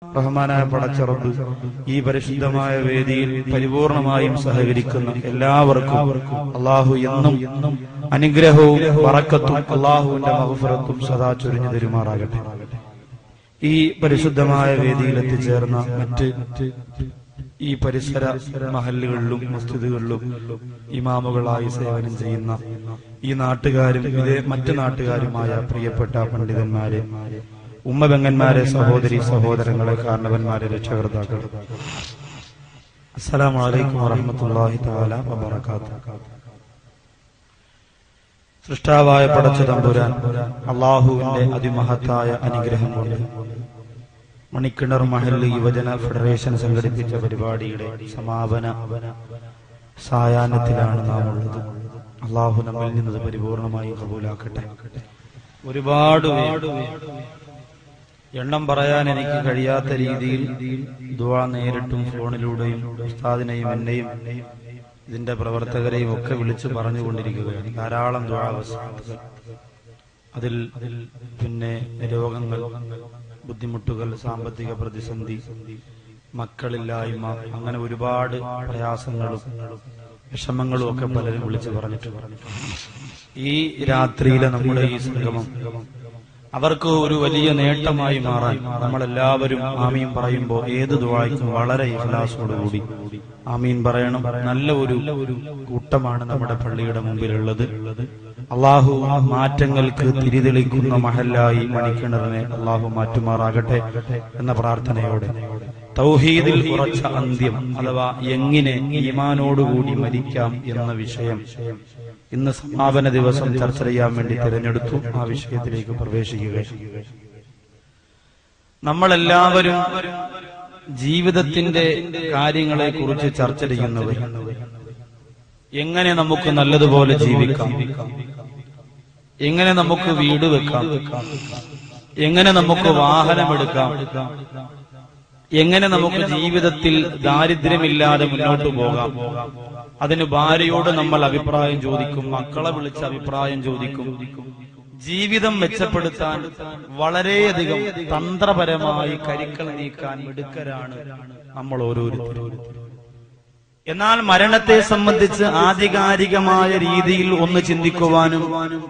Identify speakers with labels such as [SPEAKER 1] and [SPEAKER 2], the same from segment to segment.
[SPEAKER 1] റഹ്മാനായ പടച്ച റബ്ബ് ഈ പരിശുദ്ധമായ വേദിയിൽ പരിപൂർണമായും സഹകരിക്കുന്ന എല്ലാവർക്കും അള്ളാഹു എന്നും അനുഗ്രഹവും ബറക്കത്തും അള്ളാഹുവിന്റെ മഗ്ഫിറത്തും സദാ ചൊരിഞ്ഞു തരുമാറാകട്ടെ. ഈ പരിശുദ്ധമായ വേദിയിൽ എത്തിച്ചേർന്ന മറ്റ് ഈ പരിസര മഹല്ലുകളിലും മസ്ജിദുകളിലും ഇമാമുകളായി സേവനം ചെയ്യുന്ന ഈ നാട്ടുകാരും മറ്റു നാട്ടുകാരുമായ പ്രിയപ്പെട്ട പണ്ഡിതന്മാരെ, ഉമ്മബെങ്ങന്മാരെ, സഹോദരി സഹോദരങ്ങളെ, കാരണവന്മാരെ, രക്ഷകർത്താക്കൾ, അസ്സലാമു അലൈക്കും വറഹ്മത്തുള്ളാഹി തആല വബറകാതുഹു. സൃഷ്ടാവായ പടച്ച തമ്പുരാൻ അള്ളാഹുവിന്റെ അതിമഹത്തായ അനുഗ്രഹം കൊണ്ട് മണിക്കിണർ മഹല്ല് യുവജന ഫെഡറേഷൻ സംഘടിപ്പിച്ച പരിപാടിയുടെ സമാപന സായാഹ്നത്തിലാണ് നാം ഉള്ളത്. അള്ളാഹു നമ്മിൽ നിന്നത് പരിപൂർണമായി കബൂലാക്കട്ടെ. ഒരുപാട് എണ്ണം പറയാൻ എനിക്ക് കഴിയാത്ത രീതിയിൽ ദുആ നേരിട്ടും ഫോണിലൂടെയും ഉസ്താദിനെയും എന്നെയും ഇതിന്റെ പ്രവർത്തകരെയും ഒക്കെ വിളിച്ചു പറഞ്ഞുകൊണ്ടിരിക്കുകയാണ്. ധാരാളം ദുആ വസിയത്തുകൾ, അതിൽ പിന്നെ രോഗങ്ങൾ, ബുദ്ധിമുട്ടുകൾ, സാമ്പത്തിക പ്രതിസന്ധി, മക്കളില്ലായ്മ, അങ്ങനെ ഒരുപാട് പ്രയാസങ്ങളും വിഷമങ്ങളും ഒക്കെ പലരും വിളിച്ചു പറഞ്ഞിട്ടുണ്ട്. ഈ രാത്രിയിലെ നമ്മുടെ ഈ സംഗമം അവർക്ക് ഒരു വലിയ നേട്ടമായി മാറാൻ നമ്മളെല്ലാവരും ആമീൻ പറയുമ്പോൾ ഏത് ദുആയ്ക്കും വളരെ ഇഖ്ലാസോടുകൂടി ആമീൻ പറയണം. നല്ല ഒരു കൂട്ടമാണ് നമ്മുടെ പള്ളിയുടെ മുമ്പിലുള്ളത്. അള്ളാഹു മാറ്റങ്ങൾക്ക് തിരിതെളിക്കുന്ന മഹല്ലായി മണിക്കിണറിനെ അള്ളാഹു മാറ്റുമാറാകട്ടെ എന്ന പ്രാർത്ഥനയോടെ തൗഹീദിൽ ഉറച്ച അന്ത്യം അഥവാ എങ്ങനെ ഈമാനോടുകൂടി മരിക്കാം എന്ന വിഷയം ഇന്ന് സമാപന ദിവസം ചർച്ച ചെയ്യാൻ വേണ്ടി തിരഞ്ഞെടുത്തു. ആ വിഷയത്തിലേക്ക് പ്രവേശിക്കുക. നമ്മളെല്ലാവരും ജീവിതത്തിന്റെ കാര്യങ്ങളെ കുറിച്ച് ചർച്ച ചെയ്യുന്നവർ. എങ്ങനെ നമുക്ക് നല്ലതുപോലെ ജീവിക്കാം, എങ്ങനെ നമുക്ക് വീട് വെക്കാം, എങ്ങനെ നമുക്ക് വാഹനമെടുക്കാം, എങ്ങനെ നമുക്ക് ജീവിതത്തിൽ ദാരിദ്ര്യമില്ലാതെ മുന്നോട്ട് പോകാം. അതിന് ഭാര്യയോട് നമ്മൾ അഭിപ്രായം ചോദിക്കും, മക്കളെ വിളിച്ച് അഭിപ്രായം ചോദിക്കും. ജീവിതം മെച്ചപ്പെടുത്താൻ വളരെയധികം തന്ത്രപരമായി കരുക്കൾ നീക്കാൻ മിടുക്കരാണ് നമ്മൾ ഓരോരുത്തരും. എന്നാൽ മരണത്തെ സംബന്ധിച്ച് ആധികാരികമായ രീതിയിൽ ഒന്ന് ചിന്തിക്കുവാനും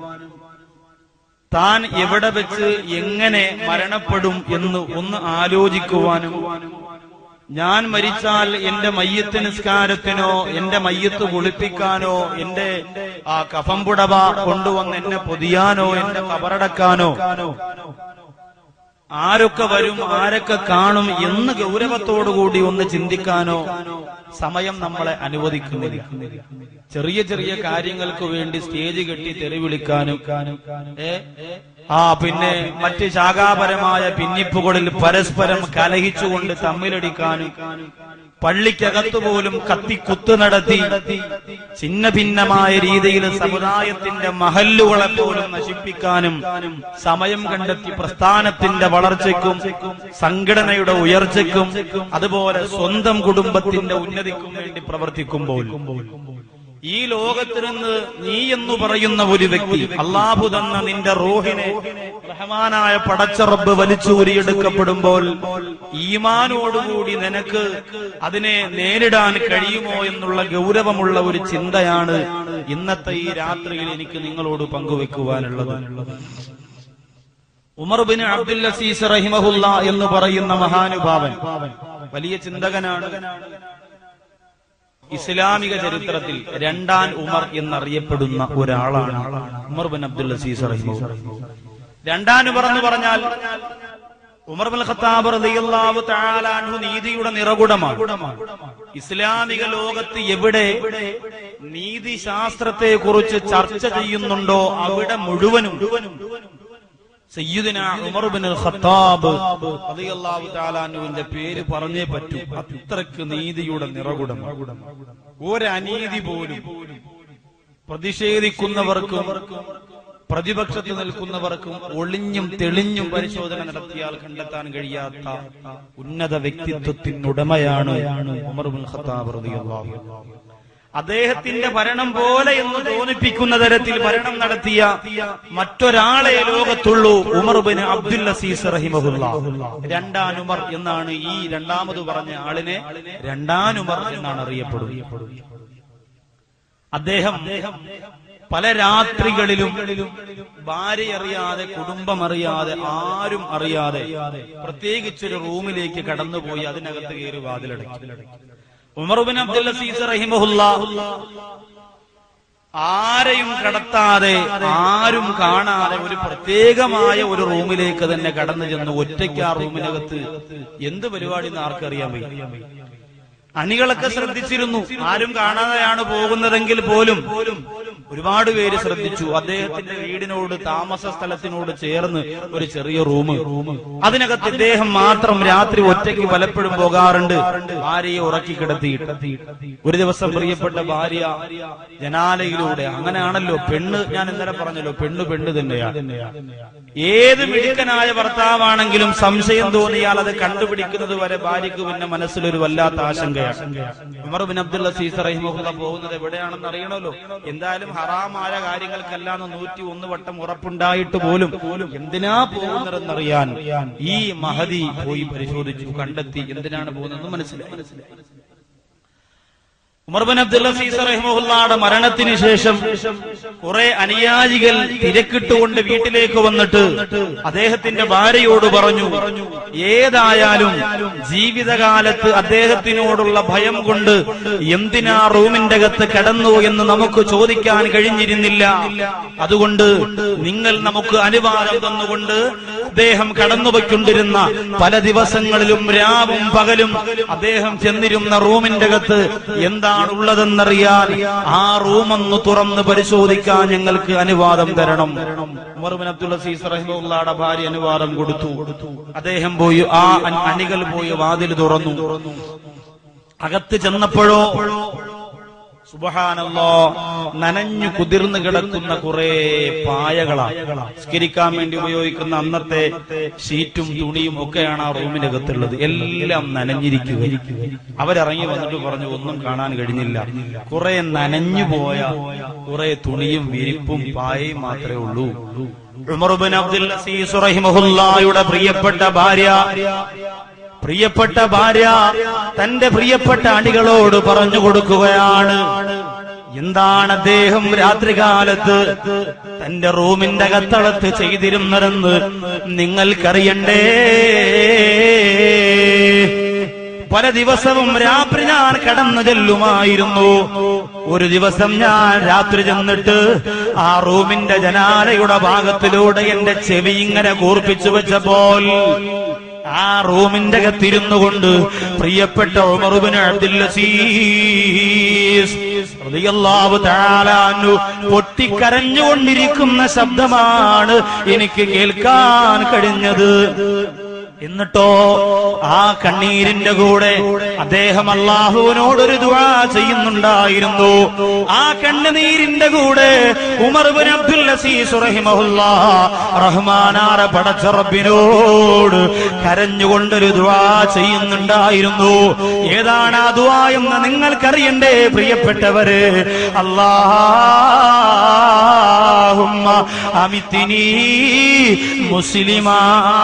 [SPEAKER 1] താൻ എവിടെ വെച്ച് എങ്ങനെ മരണപ്പെടും എന്ന് ഒന്ന് ആലോചിക്കുവാനും, ഞാൻ മരിച്ചാൽ എന്റെ മയ്യത്ത് നിസ്കാരത്തിനോ എന്റെ മയ്യത്ത് കുളിപ്പിക്കാനോ എന്റെ ആ കഫംപുടവ കൊണ്ടുവന്ന് എന്നെ പൊതിയാനോ എന്റെ കബറടക്കാനോ ആരൊക്കെ വരും, ആരൊക്കെ കാണും എന്ന് ഗൗരവത്തോടുകൂടി ഒന്ന് ചിന്തിക്കാനോ സമയം നമ്മളെ അനുവദിക്കുന്നില്ല. ചെറിയ ചെറിയ കാര്യങ്ങൾക്ക് വേണ്ടി സ്റ്റേജ് കെട്ടി തെറി വിളിക്കാനും പിന്നെ മറ്റ് ശാഖാപരമായ ഭിന്നിപ്പുകളിൽ പരസ്പരം കലഹിച്ചുകൊണ്ട് തമ്മിലടിക്കാനും, പള്ളിക്കകത്തുപോലും കത്തിക്കുത്ത് നടത്തി ഛിന്ന ഭിന്നമായ രീതിയിൽ സമുദായത്തിന്റെ മഹല്ലുകളെ പോലും നശിപ്പിക്കാനും സമയം കണ്ടെത്തി പ്രസ്ഥാനത്തിന്റെ വളർച്ചയ്ക്കും സംഘടനയുടെ ഉയർച്ചയ്ക്കും അതുപോലെ സ്വന്തം കുടുംബത്തിന്റെ ഉന്നതിക്കും വേണ്ടി പ്രവർത്തിക്കുമ്പോൾ ഈ ലോകത്തിൽ നിന്ന് നീ എന്ന് പറയുന്ന ഒരു വ്യക്തി അല്ലാഹു തന്ന നിന്റെ റൂഹിനെ റഹ്മാനായ പടച്ച റബ്ബ് വലിച്ചൂരിയെടുക്കപ്പെടുമ്പോൾ ഈമാനോടുകൂടി നിനക്ക് അതിനെ നേരിടാൻ കഴിയുമോ എന്നുള്ള ഗൗരവമുള്ള ഒരു ചിന്തയാണ് ഇന്നത്തെ ഈ രാത്രിയിൽ എനിക്ക് നിങ്ങളോട് പങ്കുവെക്കുവാനുള്ളത്. ഉമർ ബിൻ അബ്ദുൽ അസീസ് റഹിമഹുല്ലാ എന്ന് പറയുന്ന മഹാനുഭാവൻ വലിയ ചിന്തകനാണ്. ഇസ്ലാമിക ചരിത്രത്തിൽ രണ്ടാം ഉമർ എന്നറിയപ്പെടുന്ന ഒരാളാണ് ഉമർ ബിൻ അബ്ദുൽ അസീസ് റഹിമഹുല്ലാ. രണ്ടാം ഉമർ എന്ന് പറഞ്ഞാൽ ഉമർ ബിൻ ഖത്താബ് റളിയല്ലാഹു തആല അൻഹു നീതിയുടെ നിറകുടമാണ്. ഇസ്ലാമിക ലോകത്ത് എവിടെ നീതിശാസ്ത്രത്തെ കുറിച്ച് ചർച്ച ചെയ്യുന്നുണ്ടോ അവിടെ മുഴുവനും സയ്യിദുനാ ഉമർ ബിൻ ഖത്താബ് റളിയല്ലാഹു തആല അൻഹുവിന്റെ പേര് പറഞ്ഞേ പറ്റൂ. അത്രക്ക് നീതിയുടെ നിറകുടം. ഒരനീതി പോലും പ്രതിഷേധിക്കുന്നവർക്കും പ്രതിപക്ഷത്ത് നിൽക്കുന്നവർക്കും ഒളിഞ്ഞും തെളിഞ്ഞും പരിശോധന നടത്തിയാൽ കണ്ടെത്താൻ കഴിയാത്ത ഉന്നത വ്യക്തിത്വത്തിനുടമയാണ് ഉമർ ബിൻ ഖത്താബ് റളിയല്ലാഹു അൻഹു. അദ്ദേഹത്തിന്റെ ഭരണം പോലെ എന്ന് തോന്നിപ്പിക്കുന്ന തരത്തിൽ ഭരണം നടത്തിയ മറ്റൊരാളെ ലോകത്തുള്ളൂ ഉമർ ബിൻ അബ്ദുൽ അസീസ് റഹിമഹുല്ലാഹ്. രണ്ടാം ഉമർ എന്നാണ് ഈ രണ്ടാമത് പറഞ്ഞ ആളിനെ രണ്ടാം ഉമർ എന്നാണ് അറിയപ്പെടുന്നത്. അദ്ദേഹം പല രാത്രികളിലും ഭാര്യ അറിയാതെ, കുടുംബം അറിയാതെ, ആരും അറിയാതെ പ്രത്യേകിച്ചൊരു റൂമിലേക്ക് കടന്നുപോയി അതിനകത്ത് കയറി വാതിലടക്കി. ഉമർ ബിൻ അബ്ദുൽ അസീസ് റഹിമഹുല്ലാഹ് ആരെയും കടത്താതെ, ആരും കാണാതെ ഒരു പ്രത്യേകമായ ഒരു റൂമിലേക്ക് തന്നെ കടന്നു ചെന്ന് ഒറ്റയ്ക്ക് ആ റൂമിനകത്ത് എന്ത് പരിപാടി എന്ന് ആർക്കറിയാൻ വയ്യ. അണികളൊക്കെ ശ്രദ്ധിച്ചിരുന്നു. ആരും കാണാതെയാണ് പോകുന്നതെങ്കിൽ പോലും ഒരുപാട് പേര് ശ്രദ്ധിച്ചു. അദ്ദേഹത്തിന്റെ വീടിനോട്, താമസ സ്ഥലത്തിനോട് ചേർന്ന് ഒരു ചെറിയ റൂം, അതിനകത്ത് ഇദ്ദേഹം മാത്രം രാത്രി ഒറ്റയ്ക്ക് പലപ്പോഴും പോകാറുണ്ട്, ഭാര്യയെ ഉറക്കി കിടത്തിയിട്ട്. ഒരു ദിവസം പ്രിയപ്പെട്ട ഭാര്യ ജനാലയിലൂടെ, അങ്ങനെയാണല്ലോ പെണ്ണ്, ഞാൻ ഇന്നലെ പറഞ്ഞല്ലോ, പെണ്ണ് തന്നെയാണ്. ഏത് മിടുക്കനായ ഭർത്താവാണെങ്കിലും സംശയം തോന്നിയാൽ അത് കണ്ടുപിടിക്കുന്നത് വരെ ഭാര്യയ്ക്ക് പിന്നെ മനസ്സിലൊരു വല്ലാത്ത ആശങ്കയാണ്. ഉമർ ബിൻ അബ്ദുൽ അസീസ് റഹിമഹുല്ലാഹ് പോകുന്നത് എവിടെയാണെന്ന് അറിയണമല്ലോ. എന്തായാലും ഹറാമായ കാര്യങ്ങൾക്കല്ലാന്ന് 101 വട്ടം ഉറപ്പുണ്ടായിട്ട് പോലും എന്തിനാ പോകുന്നതെന്നറിയാൻ ഈ മഹദി പോയി പരിശോധിച്ചു, കണ്ടെത്തി എന്തിനാണ് പോകുന്നതെന്ന് മനസ്സിലായി. ഉമർ ബിൻ അബ്ദുൽ അസീസ് റഹിമഹുല്ലാഹുടെ മരണത്തിന് ശേഷം കുറെ അനുയായികൾ തിരക്കിട്ടുകൊണ്ട് വീട്ടിലേക്ക് വന്നിട്ട് അദ്ദേഹത്തിന്റെ ഭാര്യയോട് പറഞ്ഞു, ഏതായാലും ജീവിതകാലത്ത് അദ്ദേഹത്തിനോടുള്ള ഭയം കൊണ്ട് എന്തിനാ റൂമിന്റെ അകത്ത് കടന്നു എന്ന് നമുക്ക് ചോദിക്കാൻ കഴിഞ്ഞിരുന്നില്ല. അതുകൊണ്ട് നിങ്ങൾ നമുക്ക് അനുവാദം തന്നുകൊണ്ട് അദ്ദേഹം കടന്നുപോയിക്കൊണ്ടിരുന്ന പല ദിവസങ്ങളിലും രാവും പകലും അദ്ദേഹം ചെന്നിരുന്ന റൂമിന്റെ അകത്ത് എന്താണുള്ളതെന്നറിയാൻ ആ റൂമൊന്ന് തുറന്ന് പരിശോധിക്കാൻ ഞങ്ങൾക്ക് അനുവാദം തരണം. ഉമർ ബിൻ അബ്ദുൽ അസീസ് റഹിമഹുല്ലാഹുടെ ഭാര്യ അനുവാദം കൊടുത്തു. അദ്ദേഹം പോയി, ആ അണികൾ പോയി വാതിൽ തുറന്നു. അകത്ത് ചെന്നപ്പോഴോ സുബ്ഹാനല്ലാഹ്, നനഞ്ഞു കുതിർന്നു കിടക്കുന്ന കുറെ പായകളാണ്. നിസ്കരിക്കാൻ വേണ്ടി ഉപയോഗിക്കുന്ന അന്നത്തെ ഷീറ്റും തുണിയും ഒക്കെയാണ് ആ റൂമിന്റെ അകത്തുള്ളത്. എല്ലാം നനഞ്ഞിരിക്കുക. അവരിറങ്ങി വന്നിട്ട് പറഞ്ഞു, ഒന്നും കാണാൻ കഴിഞ്ഞില്ല, കുറെ നനഞ്ഞു പോയ കുറെ തുണിയും വിരിപ്പും പായയും മാത്രമേ ഉള്ളൂ. ഉമർ ബിൻ അബ്ദുൽ അസീസ് റഹിമഹുല്ലാഹുയുടെ പ്രിയപ്പെട്ട ഭാര്യ തന്റെ പ്രിയപ്പെട്ട അണികളോട് പറഞ്ഞു കൊടുക്കുകയാണ്, എന്താണ് അദ്ദേഹം രാത്രികാലത്ത് തന്റെ റൂമിന്റെ അകത്തളത്ത് ചെയ്തിരുന്നതെന്ന് നിങ്ങൾക്കറിയണ്ടേ. പല ദിവസവും രാത്രി ഞാൻ കടന്നു ചെല്ലുമായിരുന്നു. ഒരു ദിവസം ഞാൻ രാത്രി ചെന്നിട്ട് ആ റൂമിന്റെ ജനാലയുടെ ഭാഗത്തിലൂടെ എന്റെ ചെവി ഇങ്ങനെ കൂർപ്പിച്ചു വെച്ചപ്പോൾ ആ റൂമിന്റെ അകത്തിരുന്നു കൊണ്ട് പ്രിയപ്പെട്ട ഉമർ ബിൻ അബ്ദുൽ അസീസ് റളിയല്ലാഹു തആല അൻഹു പൊട്ടിക്കരഞ്ഞുകൊണ്ടിരിക്കുന്ന ശബ്ദമാണ് എനിക്ക് കേൾക്കാൻ കഴിഞ്ഞത്. എന്നിട്ടോ ആ കണ്ണീരിന്റെ കൂടെ അദ്ദേഹം അല്ലാഹുവിനോടൊരു ദുആ ചെയ്യുന്നുണ്ടായിരുന്നു. ആ കണ്ണുനീരിന്റെ കൂടെ ഉമർ ബിൻ അബ്ദുൽ അസീസ് റഹിമഹുല്ലാഹ് റഹ്മാനായ പടച്ച റബ്ബിനോട് കരഞ്ഞുകൊണ്ടൊരു ദുആ ചെയ്യുന്നുണ്ടായിരുന്നു. ഏതാണ് ആ ദുആ എന്ന് നിങ്ങൾക്കറിയണ്ടേ പ്രിയപ്പെട്ടവരെ. അല്ലാഹുമ്മ അമിത്നി മുസ്ലിമാ,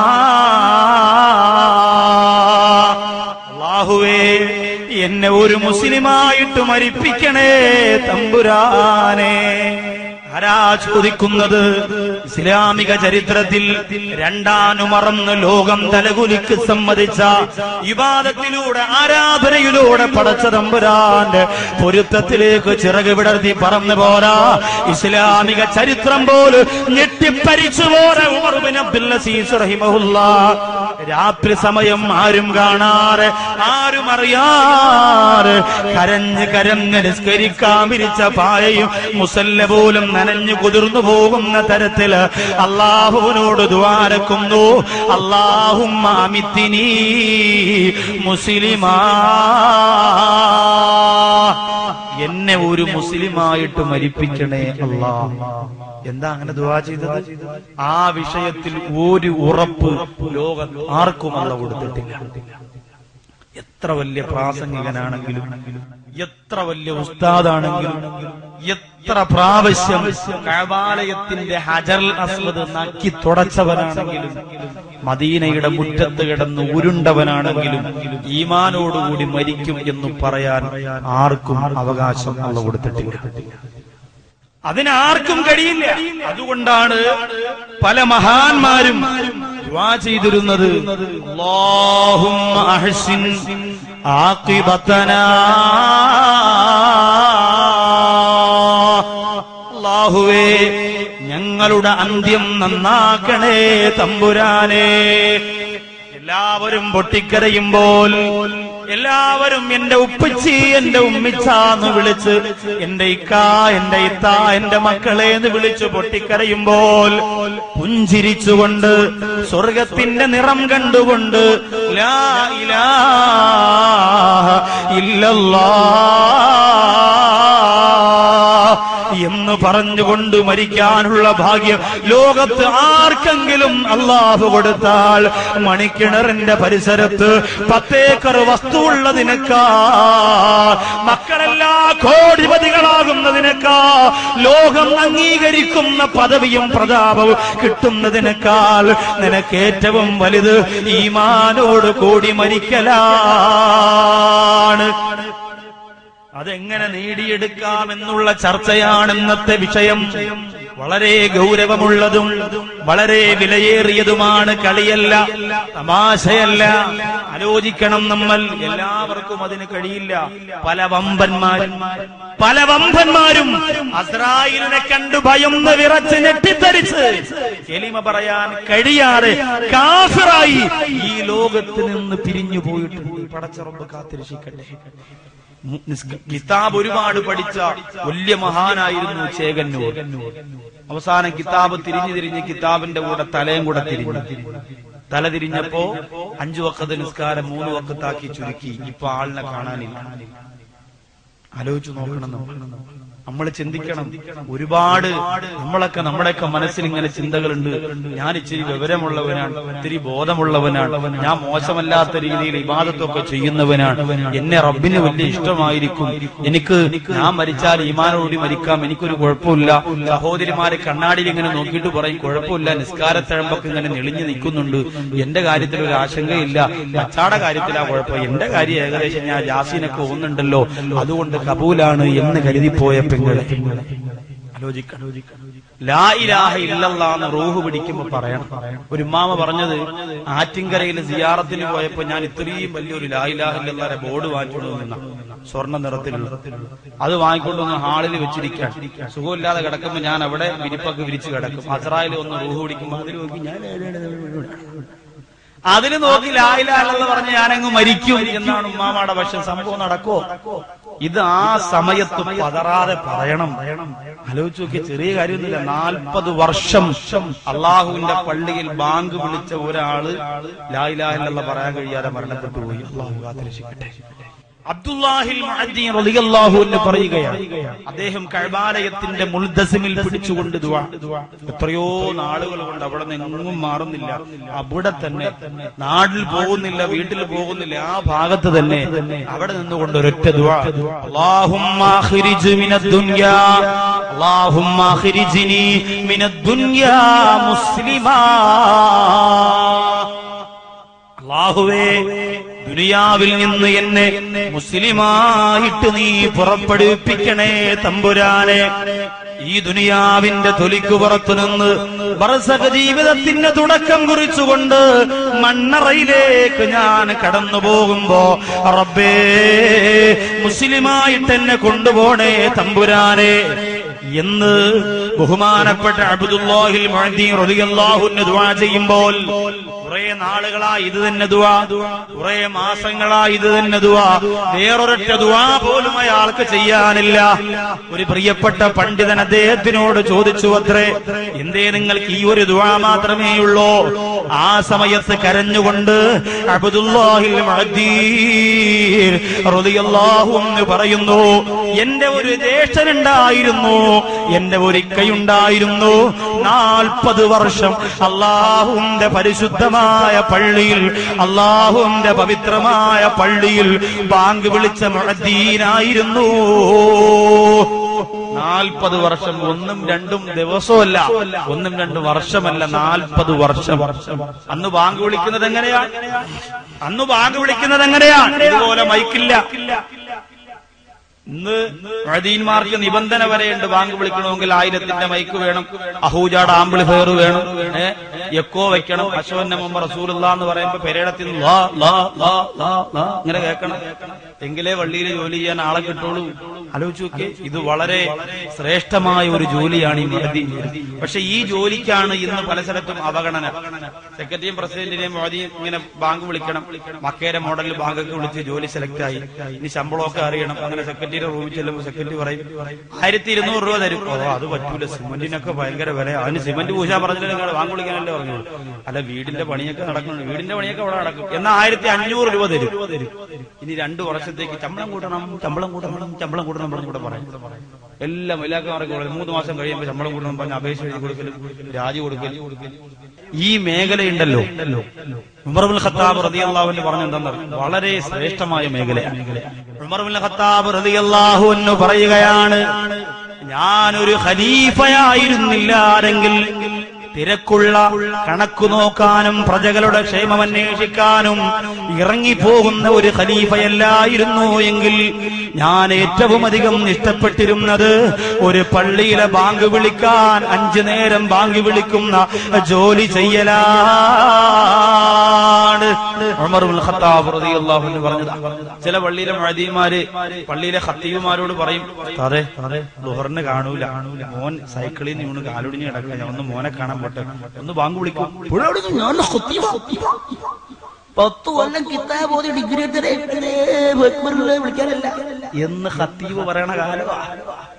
[SPEAKER 1] അല്ലാഹുവേ എന്നെ ഒരു മുസ്ലിമായിട്ട് മരിപ്പിക്കണേ തമ്പുരാനെ. ആരാ ചോദിക്കുന്നത്? ഇസ്ലാമിക ചരിത്രത്തിൽ രണ്ടാം ഉമറെന്ന് ലോകം തലകുലിക്ക് സമ്മതിച്ച ഇബാദത്തിലൂടെ, ആരാധനയിലൂടെ പടച്ച തമ്പുരാന്റെ പൊരുത്തത്തിലേക്ക് ചിറക് വിടർത്തി പറന്നു പോരാ ഇസ്ലാമിക ചരിത്രം പോലും ഞെട്ടിപ്പരിച്ചു പോരാ ഉമർ ബിൻ അബ്ദുൽ അസീസ് റഹിമഹുല്ലാഹ്. രാത്രി സമയം ആരും കാണാറ്, ആരും അറിയാറ് കരഞ്ഞ് നിസ്കരിക്കാൻ വിരിച്ച പായയും മുസല്ല പോലും നനഞ്ഞു കുതിർന്നു പോകുന്ന തരത്തില് അല്ലാഹുവിനോട് ദുആരക്കുന്നു. അല്ലാഹുമ്മ അമിത്നി മുസ്ലിമാ, എന്നെ ഒരു മുസ്ലിമായിട്ട് മരിപ്പിക്കണേ അല്ലാഹ്. എന്താ അങ്ങനെ ദുആ ചെയ്തത്? ആ വിഷയത്തിൽ ഒരു ഉറപ്പ് ലോകം ആർക്കും അല്ലാഹു കൊടുത്തിട്ടില്ല. എത്ര വലിയ പ്രാസംഗികനാണെങ്കിലും, എത്ര വലിയ ഉസ്താദാണെങ്കിലും, എത്ര പ്രാവശ്യം കഅബാലയത്തിന്റെ ഹജറുൽ അസ്വദ് നക്കി തുടച്ചവനാണെങ്കിലും, മദീനയുടെ മുറ്റത്ത് കിടന്ന് ഉരുണ്ടവനാണെങ്കിലും ഈമാനോടുകൂടി മരിക്കും എന്ന് പറയാൻ ആർക്കും അവകാശം അല്ലാഹു കൊടുത്തിട്ടില്ല. അതിനാർക്കും കഴിയില്ല. അതുകൊണ്ടാണ് പല മഹാന്മാരും ദുആ ചെയ്തിരുന്നത്, അല്ലാഹുമ്മ അഹ്സിൻ ആഖിബതനാ, അല്ലാഹുവേ ഞങ്ങളുടെ അന്ത്യം നന്നാക്കണേ തമ്പുരാനേ. എല്ലാവരും പൊട്ടിക്കരയുമ്പോൾ, എല്ലാവരും എന്റെ ഉപ്പച്ചി എന്റെ ഉമ്മിച്ചാന്ന് വിളിച്ച്, എന്റെ ഇക്ക എന്റെ ഇത്ത എന്റെ മക്കളെ എന്ന് വിളിച്ച് പൊട്ടിക്കരയുമ്പോൾ പുഞ്ചിരിച്ചുകൊണ്ട് സ്വർഗത്തിന്റെ നിറം കണ്ടുകൊണ്ട് ലാ ഇലാഹ ഇല്ലല്ലാഹ് എന്ന് പറഞ്ഞുകൊണ്ട് മരിക്കാനുള്ള ഭാഗ്യം ലോകത്ത് ആർക്കെങ്കിലും അല്ലാഹു കൊടുത്താൽ, മണിക്കിണറിന്റെ പരിസരത്ത് 10 ഏക്കർ വസ്തുവുള്ളതിനേക്കാ, മക്കളെല്ലാ കോടിപതികളാകുന്നതിനേക്കാ, ലോകം അംഗീകരിക്കുന്ന പദവിയും പ്രതാപവും കിട്ടുന്നതിനേക്കാൾ നിനക്ക് ഏറ്റവും വലുത് ഈമാനോട് കൂടി മരിക്കലാണ്. അതെങ്ങനെ നേടിയെടുക്കാമെന്നുള്ള ചർച്ചയാണ് ഇന്നത്തെ വിഷയം. വളരെ ഗൗരവമുള്ളതും വളരെ വിലയേറിയതുമാണ്. കളിയല്ല, തമാശയല്ല. ആലോചിക്കണം നമ്മൾ. എല്ലാവർക്കും അതിന് കഴിയില്ല. പല വമ്പന്മാരും അസ്രായിലിനെ കണ്ടു ഭയന്ന് വിറച്ച് ഞെട്ടിത്തരിച്ച് കലിമ പറയാൻ കഴിയാതെ കാഫിറായി ഈ ലോകത്ത് നിന്ന് പിരിഞ്ഞു പോയിട്ടുണ്ട്. പടച്ച റബ്ബ് കാത്തിരക്ഷിക്കട്ടെ. കിതാബ് ഒരുപാട് പഠിച്ച വലിയ മഹാനായിരുന്നു ചേകന്നൂർ. അവസാനം കിതാബ് തിരിഞ്ഞ് കിതാബിന്റെ കൂടെ തലയും കൂടെ തല തിരിഞ്ഞപ്പോ 5 വഖത്ത് നിസ്കാരം 3 വഖത്താക്കി ചുരുക്കി. ഇപ്പൊ ആളിനെ കാണാനില്ല. ആലോചിച്ചു നോക്കണം. നമ്മൾ ചിന്തിക്കണം. ഒരുപാട് നമ്മുടെയൊക്കെ മനസ്സിൽ ഇങ്ങനെ ചിന്തകളുണ്ട്. ഞാൻ ഇച്ചിരി വിവരമുള്ളവനാണ്, ഇത്തിരി ബോധമുള്ളവനാണ്, ഞാൻ മോശമല്ലാത്ത രീതിയിൽ ഇബാദത്തൊക്കെ ചെയ്യുന്നവനാണ്, എന്നെ റബ്ബിന് വലിയ ഇഷ്ടമായിരിക്കും, ഞാൻ മരിച്ചാൽ ഈമാനോടി മരിക്കാം, എനിക്കൊരു കുഴപ്പമില്ല. സഹോദരിമാരെ കണ്ണാടിയിൽ ഇങ്ങനെ നോക്കിയിട്ട് പറയും കുഴപ്പമില്ല, നിസ്കാരത്തഴമ്പൊക്കെ ഇങ്ങനെ നെളിഞ്ഞു നിൽക്കുന്നുണ്ട്, എന്റെ കാര്യത്തിൽ ഒരു ആശങ്കയില്ല, മച്ചാടെ കാര്യത്തിലാ കുഴപ്പം, എന്റെ കാര്യം ഏകദേശം ഞാൻ ജാസീനൊക്കെ പോകുന്നുണ്ടല്ലോ, അതുകൊണ്ട് കബൂലാണ് എന്ന് കരുതിപ്പോയ പെങ്ങളെ ആലോചിക്കണം. ലാ ഇലാഹ ഇല്ലല്ലാഹ് എന്ന് റൂഹ് പിടിക്കുമ്പോ പറയണം. ഒരു ഉമ്മാമ പറഞ്ഞത്, ആറ്റിങ്കരയിൽ സിയാറത്തിന് പോയപ്പോ ഞാൻ ഇത്രയും വലിയൊരു ലാ ഇലാഹ ഇല്ലല്ലാഹ് ബോർഡ് വാങ്ങിക്കൊണ്ടുവന്ന സ്വർണ്ണ നിറത്തിലുള്ള അത് വാങ്ങിക്കൊണ്ടുവന്ന് ഹാളിൽ വെച്ചിരിക്കാൻ. സുഖമില്ലാതെ കിടക്കുമ്പോ ഞാൻ അവിടെ വിരിപ്പൊക്കെ വിരിച്ച് കിടക്കും. അസ്രായിൽ ഒന്ന് റൂഹ് പിടിക്കുമ്പോ അതിൽ നോക്കി ലാ ഇലാഹ ഇല്ലല്ലാഹ് പറഞ്ഞ് ഞാനങ്ങ് മരിക്കും എന്നാണ് ഉമ്മാമയുടെ പക്ഷെ. സംഭവം നടക്കോ? ഇത് ആ സമയത്ത് പതറാതെ പറയണം. ആലോചിച്ച് നോക്കിയ ചെറിയ കാര്യമൊന്നുമില്ല. 40 വർഷം അള്ളാഹുവിന്റെ പള്ളിയിൽ ബാങ്ക് വിളിച്ച ഒരാള് ലാ ഇലാഹ ഇല്ലല്ലാഹ് പറയാൻ കഴിയാതെ മരണപ്പെട്ടു പോയി. അള്ളാഹു കാത്തിരക്ഷിക്കട്ടെ. അബ്ദുല്ലാഹിൽ മുഅദ്ദിൻ റളിയല്ലാഹു അൻഹു പറയുകയാണ്, അദ്ദേഹം കഅബാലയത്തിന്റെ മുൽതസിമിൽ പിടിച്ചുകൊണ്ട് ദുആ. എത്രയോ നാളുകൾ കൊണ്ട് അവിടെ നിന്നും മാറുന്നില്ല. അവിടെ തന്നെ, നാട്ടിൽ പോകുന്നില്ല, വീട്ടിൽ പോകുന്നില്ല, ആ ഭാഗത്ത് തന്നെ അവിടെ നിന്നുകൊണ്ട് ഒരൊറ്റ ദുആ, അല്ലാഹുമ്മ അഖ്രിജ് മിനദ് ദുനിയാ, അല്ലാഹുമ്മ അഖ്രിജ്നി മിനദ് ദുനിയാ മുസ്ലിമാ. അല്ലാഹുവേ, ദുനിയാവിൽ നിന്ന് എന്നെ മുസ്ലിമായിട്ട് നീ പുറപ്പെടുവിപ്പിക്കണേ തമ്പുരാനെ. ഈ ദുനിയാവിന്റെ തൊലിക്കു പുറത്തു നിന്ന് ബർസഖ് ജീവിതത്തിന്റെ തുടക്കം കുറിച്ചുകൊണ്ട് മണ്ണറയിലേക്ക് ഞാൻ കടന്നു പോകുമ്പോ റബ്ബേ മുസ്ലിമായിട്ട് എന്നെ കൊണ്ടുപോണേ തമ്പുരാനെ എന്ന് ബഹുമാനപ്പെട്ട അബ്ദുല്ലാഹിൽ മുഅദ്ദിൻ റളിയല്ലാഹു അൻഹു ദുആ ചെയ്യുമ്പോൾ കുറെ നാളുകളായി ഇത് തന്നെ ദുആ, കുറെ മാസങ്ങളായി ഇത് തന്നെ ദുആ, വേറൊരൊറ്റ ദുആ പോലും അയാൾക്ക് ചെയ്യാനില്ല. ഒരു പ്രിയപ്പെട്ട പണ്ഡിതൻ അദ്ദേഹത്തിനോട് ചോദിച്ചു, അത്രേ, എന്തേ നിങ്ങൾക്ക് ഈ ഒരു ദുആ മാത്രമേ ഉള്ളൂ? ആ സമയത്ത് കരഞ്ഞുകൊണ്ട് അബ്ദുല്ലാഹിൽ മുഅദ്ദീർ റളിയല്ലാഹു അൻഹു പറയുന്നു, എന്റെ ഒരു ജ്യേഷ്ഠനുണ്ടായിരുന്നു, എന്റെ ഒരു ഇക്കയുണ്ടായിരുന്നു. 40 വർഷം അല്ലാഹുവിന്റെ പരിശുദ്ധമായ പള്ളിയിൽ, അല്ലാഹുവിന്റെ പവിത്രമായ പള്ളിയിൽ ബാങ്ക് വിളിച്ച മുഅദ്ദീനായിരുന്നു. 40 വർഷം, 1-2 ദിവസമല്ല, 1-2 വർഷമല്ല, 40 വർഷം. അന്ന് ബാങ്ക് വിളിക്കുന്നത് എങ്ങനെയാണ്? ഇതുപോലെ മൈക്കില്ല. ഇന്ന് മുഅദ്ദീന്മാർക്ക് നിബന്ധന വരെയുണ്ട്. ബാങ്ക് വിളിക്കണമെങ്കിൽ 1000ന്റെ മൈക്ക് വേണം, അഹൂജാട് ആംപ്ലിഫയർ വേണം, എക്കോ വെക്കണം, അശ്വന്ന മുഹമ്മദ് റസൂലുള്ളാഹി എന്ന് പറയുമ്പോ പെരേടത്തിൽ ഇങ്ങനെ കേൾക്കണം. എങ്കിലേ വള്ളിയിൽ ജോലി ചെയ്യാൻ ആളെ കിട്ടുള്ളൂ. ആലോചിച്ച് നോക്കിയേ, ഇത് വളരെ ശ്രേഷ്ഠമായ ഒരു ജോലിയാണ് ഈ മുഅദ്ദീൻ. പക്ഷെ ഈ ജോലിക്കാണ് ഇന്ന് പല സ്ഥലത്തും അവഗണന. സെക്രട്ടറിയും പ്രസിഡന്റിനെയും മുഅദ്ദീൻ ഇങ്ങനെ ബാങ്ക് വിളിക്കണം, മക്കേരെ മോഡലിൽ ബാങ്കൊക്കെ വിളിച്ച് ജോലി സെലക്ട് ആയി, ഇനി ശമ്പളമൊക്കെ അറിയണം. അങ്ങനെ സെക്രട്ടറിയുടെ റൂമിൽ ചെല്ലുമ്പോൾ സെക്രട്ടറി പറയും 1200 രൂപ തരും. അത് പറ്റൂല, സിമന്റിനൊക്കെ ഭയങ്കര വില, അതിന് സിമന്റ് പൂശാൻ പറഞ്ഞില്ല, നിങ്ങൾ ബാങ്ക് വിളിക്കാനല്ലേ പറഞ്ഞു. അല്ല, വീടിന്റെ പണിയൊക്കെ നടക്കുന്നുണ്ട്, വീടിന്റെ പണിയൊക്കെ അവിടെ നടക്കും, എന്നാൽ 1500 രൂപ തരും. ഇനി 2 വർഷത്തേക്ക് ശമ്പളം കൂട്ടണം പറഞ്ഞുകൂടെ പറയും. എല്ലാം എല്ലാവർക്കും 3 മാസം കഴിയുമ്പോൾ ശമ്പളം കൂട്ടണം പറഞ്ഞ് അപേക്ഷ എഴുതി കൊടുക്കലും രാജി കൊടുക്കലും. ഈ മേഖലയുണ്ടല്ലോ, ഉമർ ഇബ്നുൽ ഖത്താബ് റളിയല്ലാഹു അൻഹു പറഞ്ഞു എന്താണെന്ന്, വളരെ ശ്രേഷ്ഠമായ മേഖലയാണ്. ഉമർ ഇബ്നുൽ ഖത്താബ് റളിയല്ലാഹു അൻഹു പറയുകയാണ്, ഞാനൊരു ഖലീഫയായിരുന്നില്ല ആരെങ്കിൽ തിരക്കുള്ള കണക്കു നോക്കാനും പ്രജകളുടെ ക്ഷേമം അന്വേഷിക്കാനും ഇറങ്ങിപ്പോകുന്ന ഒരു ഖലീഫയല്ലായിരുന്നു എങ്കിൽ ഞാൻ ഏറ്റവും അധികം ഇഷ്ടപ്പെട്ടിരുന്നത് ഒരു പള്ളിയിലെ ബാങ്ക് വിളിക്കാൻ 5 നേരം ബാങ്ക് വിളിക്കുന്ന ജോലി ചെയ്യലാണ്. ഉമർ ഇബ്നുൽ ഖത്താബ് റളിയല്ലാഹു അൻഹു പറഞ്ഞത്. ചില പള്ളിയിലെ മുഅദ്ദീന്മാര് പള്ളിയിലെ ഖത്തീബുമാരോട് പറയും, അതെ ളുഹറിന് കാണൂല, മോൻ സൈക്കിളിൽ നിന്ന് കാലൊടിഞ്ഞ് കിടക്കുക, ഞാൻ ഒന്ന് മോനെ കാണാൻ പോട്ടെ, ഒന്ന് ബാങ്ക് വിളിക്കും. 10 കൊല്ലം കിതാബ് ഓതി ഡിഗ്രി വിളിക്കാനല്ല എന്ന് ഖത്തീബ് പറയണ കാലമാണ്.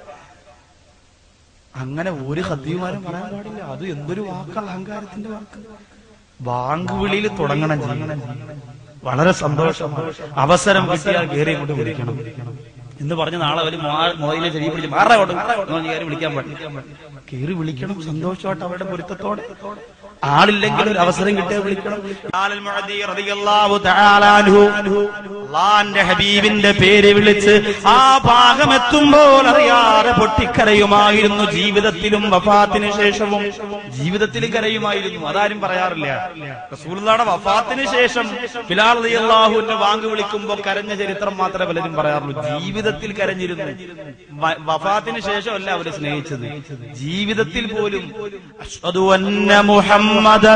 [SPEAKER 1] അങ്ങനെ ഒരു ഖത്തീബുമാരും പറയാൻ പാടില്ല. അത് എന്തൊരു വാക്കാണ്, അഹങ്കാരത്തിന്റെ വാക്ക്. ബാങ്ക് വിളിയിൽ തുടങ്ങണം ചെയ്യണം. വളരെ സന്തോഷമാണ്. അവസരം കിട്ടിയാൽ കയറി കൊണ്ട് വിളിക്കണം എന്ന് പറഞ്ഞ് നാളെ ഒരു മോയിലെ ചെടി പിടിച്ച് മാറാവോട്ട് കയറി വിളിക്കാൻ പാടില്ല. കയറി വിളിക്കണം സന്തോഷമായിട്ട്, അവരുടെ പൊരുത്തത്തോടെ. ആളില്ലെങ്കിൽ ഒരു അവസരം കിട്ടിയാൽ വിളിക്കണം. അല്ലാഹുവിന്റെ ഹബീബിന്റെ പേര് വിളിച്ച് ആ ഭാഗമെത്തുമ്പോൾ അറിയാതെ പൊട്ടിക്കരയുമായിരുന്നു. ജീവിതത്തിലും വഫാത്തിന് ശേഷവും ജീവിതത്തിൽ കരയുമായിരുന്നു. അതാരും പറയാറില്ല. റസൂലുള്ളാഹിയുടെ വഫാത്തിന് ശേഷം ബിലാൽ റളിയല്ലാഹു അൻഹു ബാങ്ക് വിളിക്കുമ്പോൾ കരഞ്ഞ ചരിത്രം മാത്രമേ പലരും പറയാറുള്ളൂ. ജീവിതത്തിൽ കരഞ്ഞിരുന്നു. വഫാത്തിന് ശേഷമല്ല അവര് സ്നേഹിച്ചത്, ജീവിതത്തിൽ പോലും. അശ്ഹദു അന്ന മുഹമ്മദ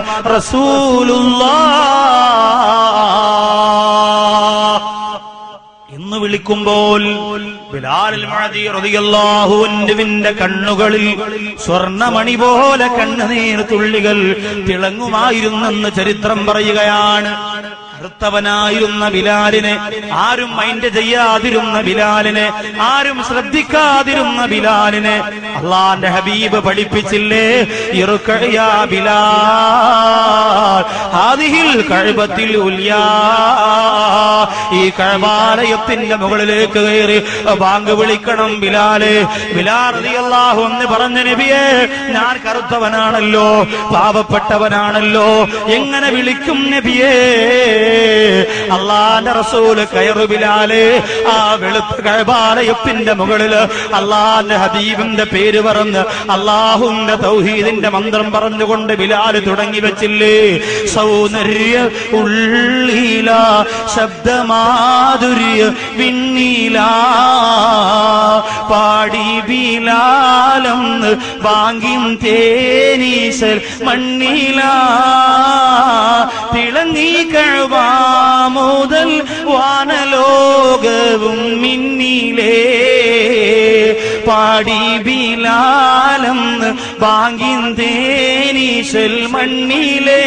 [SPEAKER 1] റസൂലുള്ളാഹ് എന്ന് വിളിക്കുമ്പോൾ ബിലാൽ റളിയല്ലാഹു അൻഹുവിന്റെ കണ്ണുകളിൽ സ്വർണ്ണമണി പോലെ കണ്ണുനീർ തുള്ളികൾ തിളങ്ങുമായിരുന്നെന്ന് ചരിത്രം പറയുകയാണ്. കറുത്തവനായിരുന്ന ബിലാലിനെ, ആരും മൈൻഡ് ചെയ്യാതിരുന്ന ബിലാലിനെ, ആരും ശ്രദ്ധിക്കാതിരുന്ന ബിലാലിനെ അല്ലാഹുവിന്റെ ഹബീബ് പഠിപ്പിച്ചില്ലേ, ഇർകഅ ബിലാൽ ഹാദിഹിൽ കഅബത്തിൽ ഉൽയാ, ഈ കഅബാലയത്തിന്റെ മുകളിലേക്ക് കയറി ബാങ്ക് വിളിക്കണം ബിലാലെ. ബിലാൽ റളിയല്ലാഹു അൻഹു പറഞ്ഞു, നബിയേ ഞാൻ കറുത്തവനാണല്ലോ, പാവപ്പെട്ടവനാണല്ലോ, എങ്ങനെ വിളിക്കും നബിയേ? അല്ലാഹുവിന്റെ റസൂൽ കയറു ബിലാലെ. ആ വെളുത്ത കഅബാലയത്തിന്റെ മുകളില് അല്ലാഹുവിന്റെ ഹബീബിന്റെ പേര് പറഞ്ഞ് അല്ലാഹുവിന്റെ തൗഹീദിന്റെ മന്ത്രം പറഞ്ഞുകൊണ്ട് ബിലാൽ തുടങ്ങി വെച്ചില്ലേ, സൗന്ദര്യ ഉള്ളീല ശബ്ദമാധുര്യ വിണ്ണീല പാടി ബിലാലെന്ന് വാങ്ങിയും തേനീശൽ മണ്ണീല തിളങ്ങി കഅബ മുതൽ വാനലോകവും മിന്നിലേ പാടി ബിലാലെന്ന് ബാങ്കിൻ തേനീശൽ മണ്ണിലേ.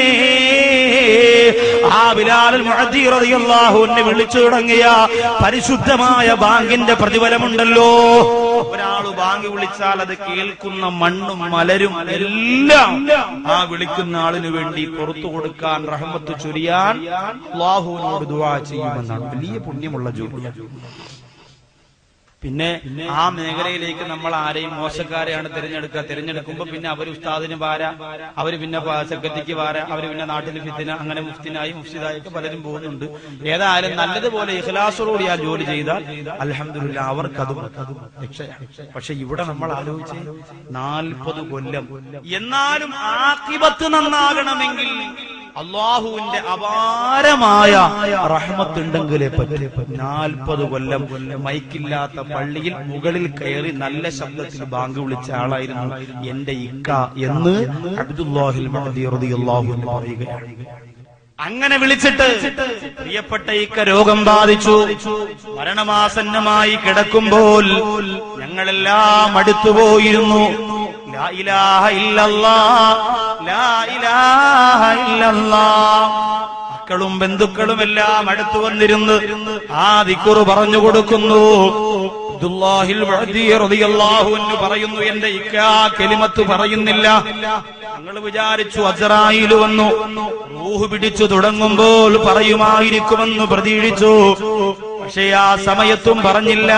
[SPEAKER 1] ആ ബിലാൽ മുഅദ്ദിൻ റളിയല്ലാഹു അൻഹു വിളിച്ചു തുടങ്ങിയ പരിശുദ്ധമായ ബാങ്കിന്റെ പ്രതിഫലമുണ്ടല്ലോ. ഒരാൾ ബാങ്ക് വിളിച്ചാൽ അത് കേൾക്കുന്ന മണ്ണും മലരും എല്ലാം ആ വിളിക്കുന്ന ആളിനു വേണ്ടി പുറത്തു കൊടുക്കാൻ, റഹ്മത്ത് ചൊരിയാൻ അല്ലാഹുവിനോട് ദുആ ചെയ്യുമെന്നാണ്. വലിയ പുണ്യമുള്ള ജോലിയാണ്. പിന്നെ ആ മേഖലയിലേക്ക് നമ്മൾ ആരെയും മോശക്കാരെയാണ് തിരഞ്ഞെടുക്കുമ്പോ പിന്നെ അവർ ഉസ്താദിന് വാര, അവര് പിന്നെ സെക്രട്ടറിക്ക് വാര, അവര് പിന്നെ നാട്ടിൽ ഫിത്തിന, അങ്ങനെ മുഫ്തിനായി മുഫ്തിദായൊക്കെ പലരും പോകുന്നുണ്ട്. ഏതായാലും നല്ലതുപോലെ ഇഖ്ലാസോടുകൂടി ആ ജോലി ചെയ്താൽ അൽഹംദുലില്ലാഹ് അവർക്കതും രക്ഷയാണ്. പക്ഷെ ഇവിടെ നമ്മൾ ആലോചിച്ച് 40 കൊല്ലം, എന്നാലും ആഖിബത്ത് നന്നാകണമെങ്കിൽ അള്ളാഹുവിന്റെ അപാരമായ റഹ്മത്തുണ്ടെങ്കിലേ പറ്റൂ. 40 കൊല്ലം മൈക്കില്ലാത്ത പള്ളിയിൽ മുകളിൽ കയറി നല്ല ശബ്ദത്തിൽ ബാങ്ക് വിളിച്ച ആളായിരുന്നു എന്റെ ഇക്ക എന്ന് അബ്ദുല്ലാഹിൽ മഅദി റളിയല്ലാഹു അൻഹു പറയുകയാണ്. അങ്ങനെ വിളിച്ചിട്ട് പ്രിയപ്പെട്ട ഇക്ക രോഗം ബാധിച്ചു, മരണമാസന്നമായി കിടക്കുമ്പോൾ ഞങ്ങളെല്ലാം അടുത്തുപോയിരുന്നു. ലാ ഇലാഹ ഇല്ലല്ലാഹ്, ലാ ഇലാഹ ഇല്ലല്ലാഹ്. മക്കളും ബന്ധുക്കളും എല്ലാം അടുത്തു വന്നിരുന്ന് ആ ദിക്റ് പറഞ്ഞു കൊടുക്കുന്നു. അബ്ദുല്ലാഹിൽ മഅദി റളിയല്ലാഹു അൻഹു പറയുന്നു, എന്റെ ഇക്ക കലിമത്ത് പറയുന്നില്ല. ഞങ്ങൾ വിചാരിച്ചു അസ്റായീൽ വന്നു റൂഹ് പിടിച്ചു തുടങ്ങുമ്പോൾ പറയുമായിരിക്കുമെന്ന് പ്രതീക്ഷിച്ചു. പക്ഷേ ആ സമയത്തും പറഞ്ഞില്ല.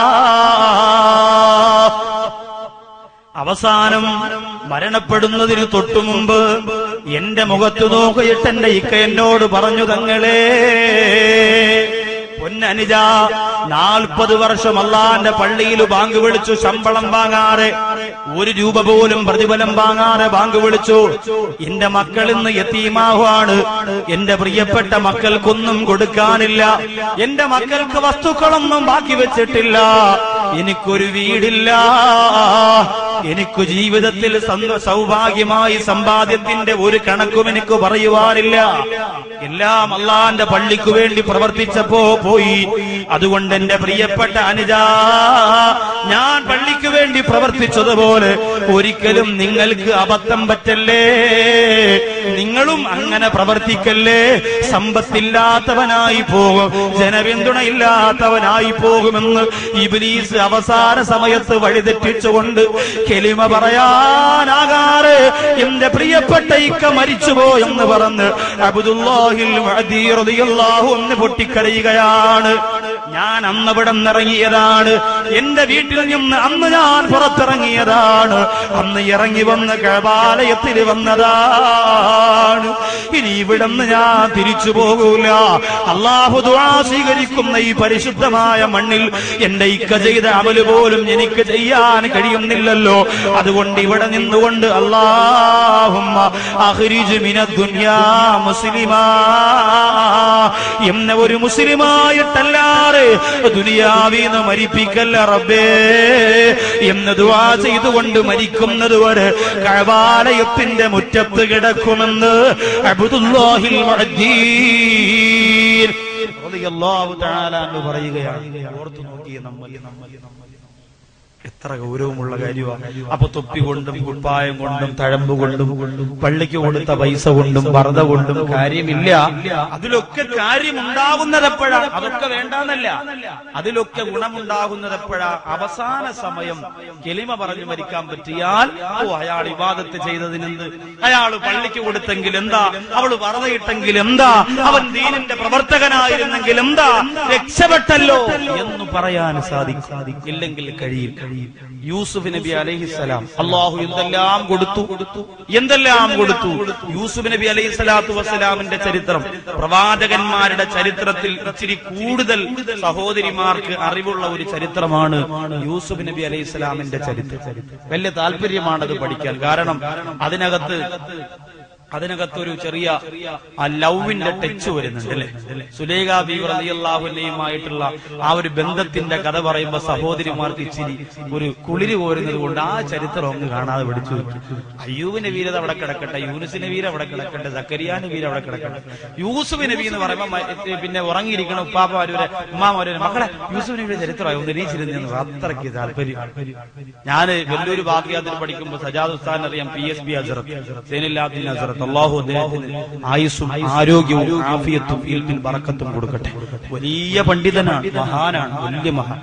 [SPEAKER 1] അവസാനം മരണപ്പെടുന്നതിന് തൊട്ടുമുമ്പ് എന്റെ മുഖത്ത് നോക്കിയിട്ട് എന്റെ ഇക്ക എന്നോട് പറഞ്ഞു, തങ്ങളെ പൊന്നനുജ, 40 വർഷം അള്ളാന്റെ പള്ളിയിൽ ബാങ്ക് വിളിച്ചു, ശമ്പളം വാങ്ങാറ്, 1 രൂപ പോലും പ്രതിഫലം വാങ്ങാറ് ബാങ്ക് വിളിച്ചു. എന്റെ മക്കൾ ഇന്ന് യതീമാവാണ്. എന്റെ പ്രിയപ്പെട്ട മക്കൾക്കൊന്നും കൊടുക്കാനില്ല. എന്റെ മക്കൾക്ക് വസ്തുക്കളൊന്നും ബാക്കി വെച്ചിട്ടില്ല. എനിക്കൊരു വീടില്ല. എനിക്ക് ജീവിതത്തിൽ സൗഭാഗ്യമായി സമ്പാദ്യത്തിന്റെ ഒരു കണക്കും എനിക്ക് പറയുവാനില്ല. എല്ലാം അള്ളാന്റെ പള്ളിക്ക് വേണ്ടി പ്രവർത്തിച്ചപ്പോ പോയി. അതുകൊണ്ട് എന്റെ പ്രിയപ്പെട്ട അനുജ, ഞാൻ പള്ളിക്ക് വേണ്ടി പ്രവർത്തിച്ചതുപോലെ ഒരിക്കലും നിങ്ങൾക്ക് അബദ്ധം പറ്റല്ലേ. നിങ്ങളും അങ്ങനെ പ്രവർത്തിക്കല്ലേ. സമ്പത്തില്ലാത്തവനായി പോകും, ജനപിന്തുണയില്ലാത്തവനായി പോകുമെന്ന് ഇബ്ലീസ് അവസാന സമയത്ത് വഴിതെറ്റിച്ചുകൊണ്ട് കലിമ പറയാനാകാറ് എന്റെ പ്രിയപ്പെട്ട ഇക്ക മരിച്ചുപോയെന്ന് പറഞ്ഞ് അബ്ദുല്ലാഹിൽ മഅദി റളിയല്ലാഹു അൻഹു പൊട്ടിക്കരയുകയാണ്. ഞാൻ അന്ന് ഇവിടെ നിന്നിറങ്ങിയതാണ്. എന്റെ വീട്ടിൽ നിന്ന് അന്ന് ഞാൻ പുറത്തിറങ്ങിയതാണ്. അന്ന് ഇറങ്ങി വന്ന് കഅബാലയത്തിൽ വന്നതാണ്. ഇനി ഇവിടെ നിന്ന് ഞാൻ തിരിച്ചു പോകൂല. അല്ലാഹു ദുആ സ്വീകരിക്കുന്ന ഈ പരിശുദ്ധമായ മണ്ണിൽ എന്റെ ഇക്ക ചെയ്ത അമല് പോലും എനിക്ക് ചെയ്യാൻ കഴിയുന്നില്ലല്ലോ. അതുകൊണ്ട് ഇവിടെ നിന്നുകൊണ്ട് അല്ലാഹുമ്മ അഖ്രിജ് മിനദ് ദുനിയാ മുസ്ലിമാ, എന്നെ ഒരു മുസ്ലിമായിട്ടല്ലാതെ ദുനിയാവിന്ന് മരിപ്പിക്കല്ല റബ്ബേ എന്ന് ദുആ ചെയ്തുകൊണ്ട് മരിക്കുന്നത് വരെ കഅബാലയത്തിന്റെ മുറ്റത്ത് കിടക്കുമെന്ന് അബ്ദുല്ലാഹിൽ മഅദീൻ റളിയല്ലാഹു തആല അൻഹു പറയുകയാണ്. ഓർത്തു നോക്കിയേ നമ്മൾ എത്ര ഗൗരവമുള്ള കാര്യമാണ്. അപ്പൊ തൊപ്പി കൊണ്ടും കുപ്പായം കൊണ്ടും തഴമ്പ് കൊണ്ടും പള്ളിക്ക് കൊടുത്ത പൈസ കൊണ്ടും വറുത കൊണ്ടും കാര്യമില്ല. അതിലൊക്കെ കാര്യമുണ്ടാകുന്നതെപ്പോഴാണ്? അതൊക്കെ വേണ്ടാന്നല്ല, അതിലൊക്കെ ഗുണമുണ്ടാകുന്നതെപ്പോഴാ? അവസാന സമയം കലിമ പറഞ്ഞു മരിക്കാൻ പറ്റിയാൽ അയാൾ ഇബാദത്ത് ചെയ്തതിനെന്ത്, അയാൾ പള്ളിക്ക് കൊടുത്തെങ്കിൽ എന്താ, അവള് വറുതയിട്ടെങ്കിൽ എന്താ, അവൻ ദീനിന്റെ പ്രവർത്തകനായിരുന്നെങ്കിൽ എന്താ, രക്ഷപ്പെട്ടല്ലോ എന്ന് പറയാൻ സാധിക്കും. ഇല്ലെങ്കിൽ കഴിയില്ല. യൂസുഫ് നബി അലൈഹിസ്സലാം അല്ലാഹു എന്തെല്ലാം കൊടുത്തു. യൂസുഫ് നബി അലൈഹി സ്വലാത്തു വസ്സലാമിന്റെ ചരിത്രം പ്രവാചകന്മാരുടെ ചരിത്രത്തിൽ ഇച്ചിരി കൂടുതൽ സഹോദരിമാർക്ക് അറിവുള്ള ഒരു ചരിത്രമാണ് യൂസുഫ് നബി അലൈഹി സ്വലാമിന്റെ ചരിത്രം. വലിയ താല്പര്യമാണത് പഠിക്കാൻ. കാരണം അതിനകത്ത് അതിനകത്തൊരു ചെറിയ ലവിന്റെ ടച്ച് വരുന്നുണ്ട് അല്ലെ. സുലൈഖ ബീവി റളിയല്ലാഹു അൻഹയുമായിട്ടുള്ള ആ ഒരു ബന്ധത്തിന്റെ കഥ പറയുമ്പോ സഹോദരിമാർക്ക് ഇച്ചിരി ഒരു കുളിര് കോരുന്നത് കൊണ്ട് ആ ചരിത്രം ഒന്ന് കാണാതെ പഠിച്ചു വെക്കും. അയ്യൂബ് നബീരത് അവിടെ കിടക്കട്ടെ, യൂനുസ് നബീർ അവിടെ കിടക്കട്ടെ, സക്കരിയ നബീർ അവിടെ കിടക്കട്ടെ. യൂസുഫ് നബി എന്ന് പറയുമ്പോ പിന്നെ ഉറങ്ങിയിരിക്കണം ഉപ്പാപ്പമാരൂരെ ഉമ്മാമാരൂരെ മക്കളെ യൂസുഫ് നബിയുടെ ചരിത്രമായി ഒന്ന് നീച്ചിരുന്നു. അത്രയ്ക്ക് താല്പര്യം. ഞാന് വലിയൊരു വാക്യാത്തിൽ പഠിക്കുമ്പോൾ സജാദ് ഉസ്താദിനെ അറിയാം, PSB ഹസ്രത്ത് സൈനുല്ലാബ്ദീൻ ഹസ്രത്ത്. അള്ളാഹു അദ്ദേഹത്തിന് ആയുസ്സും ആരോഗ്യവും ആഫിയത്തും ഇൽമിൽ ബറക്കത്തും കൊടുക്കട്ടെ. വലിയ പണ്ഡിതനാണ്, മഹാനാണ്, വലിയ മഹാൻ.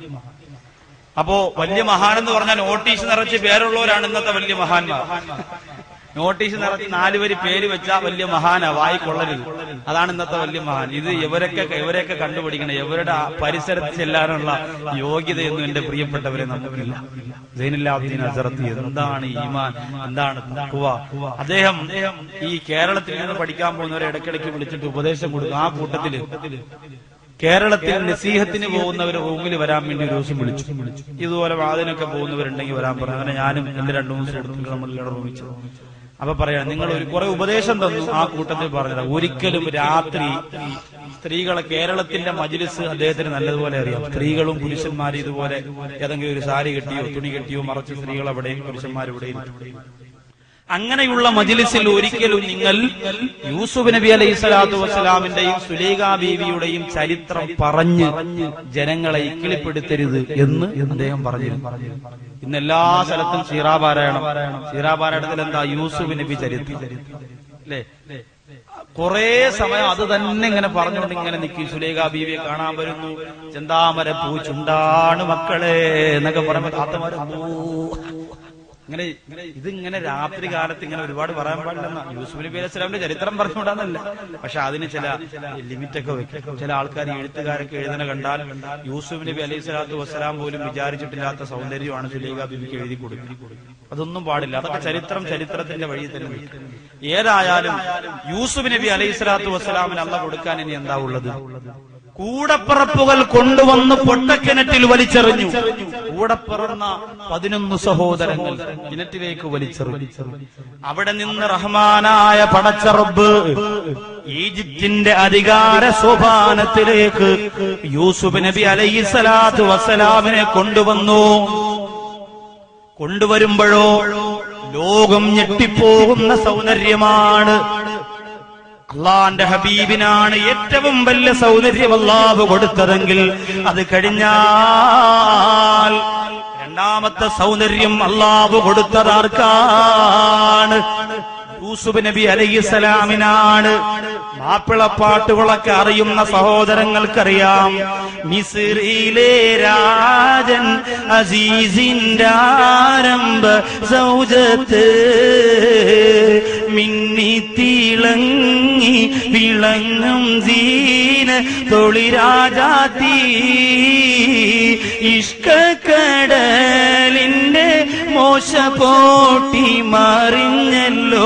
[SPEAKER 1] അപ്പോ വലിയ മഹാൻ എന്ന് പറഞ്ഞാൽ നോട്ടീസ് നിറച്ച് പേരുള്ളവരാണ് ഇന്നത്തെ വലിയ മഹാന്മാർ. നോട്ടീസ് നിറച്ച് 4 വരി പേര് വെച്ചാൽ വലിയ മഹാനാ, വായിക്കൊള്ളരുത്. അതാണ് ഇന്നത്തെ വലിയ മഹാൻ. ഇത് ഇവരെയൊക്കെ കണ്ടുപിടിക്കണം. ഇവരുടെ പരിസരത്ത് ചെല്ലാനുള്ള യോഗ്യതയൊന്നും എന്റെ പ്രിയപ്പെട്ടവരെ നമുക്കില്ല. സൈനുല്ലാബ്ദീൻ ഹസ്രത്ത് എന്താണ് ഈമാൻ, എന്താണ് തഖ്വ. അദ്ദേഹം ഈ കേരളത്തിൽ നിന്ന് പഠിക്കാൻ പോകുന്നവരെ ഇടയ്ക്കിടയ്ക്ക് വിളിച്ചിട്ട് ഉപദേശം കൊടുക്കും. ആ കൂട്ടത്തില് കേരളത്തിൽ നസീഹത്തിന് പോകുന്നവർ റൂമിൽ വരാൻ വേണ്ടി ഒരു ദിവസം വിളിച്ചു. ഇതുപോലെ വാതിനൊക്കെ പോകുന്നവരുണ്ടെങ്കിൽ വരാൻ പറഞ്ഞു. അങ്ങനെ ഞാനും എന്റെ 2-3 സുഹൃത്തുക്കൾ നമ്മളിവിടെ റൂമിച്ചു. അപ്പൊ പറയാം, നിങ്ങൾ കുറെ ഉപദേശം തന്നു. ആ കൂട്ടത്തിൽ പറഞ്ഞത് ഒരിക്കലും രാത്രി സ്ത്രീകളെ, കേരളത്തിന്റെ മജ്ലിസ് അദ്ദേഹത്തിന് നല്ലതുപോലെ അറിയാം. സ്ത്രീകളും പുരുഷന്മാരും ഇതുപോലെ ഏതെങ്കിലും ഒരു സാരി കെട്ടിയോ തുണി കെട്ടിയോ മറച്ച് സ്ത്രീകൾ എവിടെയും പുരുഷന്മാർ എവിടെയും. അങ്ങനെയുള്ള മജ്ലിസിൽ ഒരിക്കലും നിങ്ങൾ യൂസുഫ് നബി അലൈഹി സ്വലാത്തു വസ്സലാമിന്റെയും സുലൈഖ ബീവിയുടെയും ചരിത്രം പറഞ്ഞ് ജനങ്ങളെ ഇക്കിളിപ്പെടുത്തരുത് എന്ന് അദ്ദേഹം പറഞ്ഞിരുന്നു. ഇന്ന് എല്ലാ സ്ഥലത്തും സീറാപാരായണത്തിൽ എന്താ യൂസുഫ് നബി ചരിത്രം അല്ലേ. കുറെ സമയം അത് തന്നെ ഇങ്ങനെ പറഞ്ഞുകൊണ്ട് ഇങ്ങനെ നിൽക്കും. സുലൈഖ ബീവിയെ കാണാൻ വരുന്നു, ചെന്താമര പൂ ചുണ്ടാണ് മക്കളെ എന്നൊക്കെ പറയുമ്പോ താത്തമാരെ ഇങ്ങനെ ഇതിങ്ങനെ രാത്രി കാലത്ത് ഇങ്ങനെ ഒരുപാട് പറയാൻ പാടില്ലെന്ന. യൂസുഫ് നബി അലൈഹി സ്വലാമിന്റെ ചരിത്രം പറഞ്ഞുകൂടാന്നല്ല, പക്ഷെ അതിന് ചില ലിമിറ്റൊക്കെ വെക്കും. ചില ആൾക്കാർ എഴുത്തുകാരൊക്കെ എഴുതുന്ന കണ്ടാൽ യൂസുഫ് നബി അലൈഹി സ്വലാത്തു വസ്സലാം പോലും വിചാരിച്ചിട്ടില്ലാത്ത സൗന്ദര്യമാണ് സുലൈഖ ബീവിക്ക് എഴുതി കൊടുക്കുന്നത്. അതൊന്നും പാടില്ല. അതൊക്കെ ചരിത്രത്തിന്റെ വഴി തന്നെ നിൽക്കും. ഏതായാലും യൂസുഫ് നബി അലൈഹി സ്വലാത്തു വസ്സലാമിന് അള്ളാഹ് കൊടുക്കാൻ ഇനി എന്താ ഉള്ളത്? കൂടപ്പിറപ്പുകൾ കൊണ്ടുവന്ന് പൊട്ടക്കിണറ്റിൽ വലിച്ചെറിഞ്ഞു. കൂടെ പിറന്ന 11 സഹോദരങ്ങൾ കിണറ്റിലേക്ക് വലിച്ചെറിഞ്ഞു. അവിടെ നിന്ന് റഹ്മാനായ പടച്ച റബ്ബ് ഈജിപ്തിന്റെ അധികാര സോപാനത്തിലേക്ക് യൂസുഫ് നബി അലൈഹി സ്വലാത്തു വസ്സലാമിനെ കൊണ്ടുവരുമ്പോഴോ ലോകം ഞെട്ടിപ്പോകുന്ന സൗന്ദര്യമാണ്. അള്ളാന്റെ ഹബീബിനാണ് ഏറ്റവും വലിയ സൗന്ദര്യം അല്ലാഹു കൊടുത്തതെങ്കിൽ അത് കഴിഞ്ഞാൽ രണ്ടാമത്തെ സൗന്ദര്യം അല്ലാഹു കൊടുത്തതാർക്കാണ്? യൂസുഫ് നബി അലൈഹിസ്സലാമിനാണ്. മാപ്പിളപ്പാട്ടുകളൊക്കെ അറിയുന്ന സഹോദരങ്ങൾക്കറിയാം. മിസ്രിലെ രാജൻ അസീസിന്റെ ആരംഭ സൗജത്ത് മിന്നി തിളങ്ങി വിളങ്ങും സീന തൊളിരാജാത്തി ഇഷ്കക്കടലിന്റെ മോശ പോട്ടി മറിഞ്ഞല്ലോ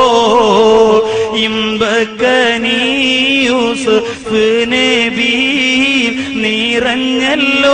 [SPEAKER 1] ഇമ്പക്കനീ യൂസുഫ് നബി നിറഞ്ഞല്ലോ.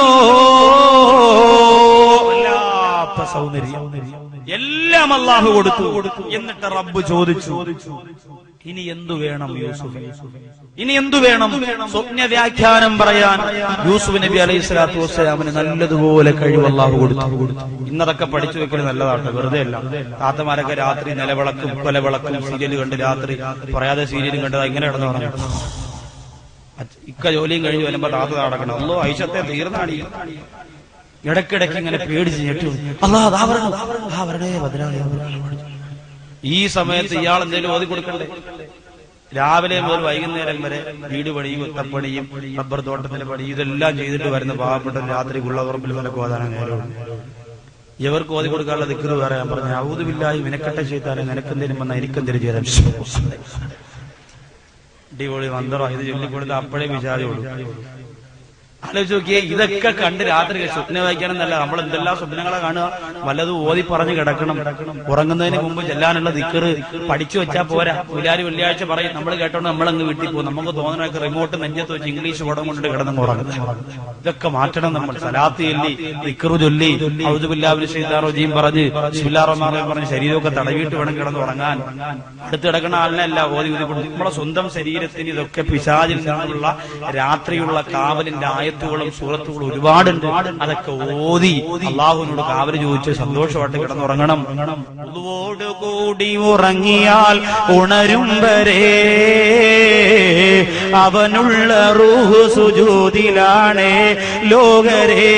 [SPEAKER 1] സൗന്ദര്യം എല്ലാം അല്ലാഹു കൊടുത്തു. എന്നിട്ട് റബ്ബ് ചോദിച്ചു, ഇനി എന്തു വേണം യൂസുഫ്? ഇനി എന്തു വേണം? സ്വപ്ന വ്യാഖ്യാനം പറയാൻ യൂസുഫ് നബി അലൈഹി സ്വലാത്തു വസ്സലാമിന് നല്ലതുപോലെ കഴിവ് അല്ലാഹു കൊടുത്തു. ഇന്നതൊക്കെ പഠിച്ചു വെക്കൽ നല്ലതാണ്, വെറുതെ അല്ല. താത്തമാരൊക്കെ രാത്രി നിലവിളക്കും കൊലവിളക്കും സീരിയൽ കണ്ട് രാത്രി പറയാതെ സീരിയലും കണ്ടത് ഇങ്ങനെ കിടന്നു പറഞ്ഞു. ഇക്ക ജോലിയും കഴിഞ്ഞ് വരുമ്പോ താത്ത നടക്കണം. അല്ലോ ഐശത്തെ തീർന്നാടി. ഇടയ്ക്കിടയ്ക്ക് ഇങ്ങനെ പേടിച്ച് ഞെട്ടു. ഈ സമയത്ത് ഇയാൾ എന്തെങ്കിലും ഓതി കൊടുക്കണ്ടേ? രാവിലെ മുതൽ വൈകുന്നേരം വരെ വീട് പണിയും ഒത്തപ്പണിയും റബ്ബർ തോട്ടത്തിന്റെ പണിയും ഇതെല്ലാം ചെയ്തിട്ട് വരുന്ന പാവപ്പെട്ട രാത്രി ഗുള്ളവർപ്പിൽ വിലക്ക് ഓതാനാണ് നേരമുള്ളൂ. ഇവർക്ക് ഓതി കൊടുക്കാനുള്ള ദിക്ർ വേറെ. ഞാൻ പറഞ്ഞു, ഔദു ബില്ലാഹി മിനക്കട്ടെ ശൈത്താനെ, നിനക്കെന്തേലും വന്നാൽ എനിക്കെന്തേലും ചെയ്താൽ അടിപൊളി മന്ത്രം ഇത് ചൊല്ലിക്കൊടുത്ത് അപ്പോഴേ വിചാരിയുള്ളൂ. ആലോചിച്ച് നോക്കിയേ, ഇതൊക്കെ കണ്ട് രാത്രി സ്വപ്നം വായിക്കാനെന്നല്ല, നമ്മൾ എന്തെല്ലാം സ്വപ്നങ്ങളെ കാണുക. വല്ലതും ഓതി പറഞ്ഞു കിടക്കണം. ഉറങ്ങുന്നതിന് മുമ്പ് ചെല്ലാനുള്ള ദിക്റ് പഠിച്ചു വെച്ചാൽ പോരാ. വെള്ളിയാഴ്ച പറയും, നമ്മൾ കേട്ടോണ്ട് നമ്മളങ്ങ് വീട്ടിൽ പോകും. നമുക്ക് തോന്നണൊക്കെ റിമോട്ട് നെഞ്ചത്ത് വെച്ച് ഇംഗ്ലീഷ് പടം കൊണ്ട് കിടന്നു ഉറങ്ങുന്നത്. ഇതൊക്കെ മാറ്റണം. നമ്മൾ സലാത്ത് ചൊല്ലി ദിക്റ് ചൊല്ലി ഔദു ബില്ലാഹി മിനശ് ശൈത്താനിർ റജീം പറഞ്ഞ് ബിസ്മില്ലാഹിർ റഹ്മാനിർ റഹീം പറഞ്ഞ് ശരീരമൊക്കെ തടവിയിട്ട് വേണം കിടന്ന് ഉറങ്ങാൻ. അടുത്ത് കിടക്കുന്ന ആളിനല്ല ഓതി ഊതിക്കൊണ്ട്. നമ്മുടെ സ്വന്തം ശരീരത്തിന് ഇതൊക്കെ പിശാചിൽ നിന്നുള്ള രാത്രിയുള്ള കാവലിന്റെ ആയത്തുകളും സൂറത്തുകളും ഒരുപാടുണ്ട്. അതൊക്കെ ഓതി അള്ളാഹുവിനോട് കാവല് ചോദിച്ച് സന്തോഷമായിട്ട് കിടന്നുറങ്ങണം. കൂടി ഉറങ്ങിയാൽ ഉണരും വരെ അവനുള്ള റൂഹ് സുജൂദിലാണ് ലോകരേ.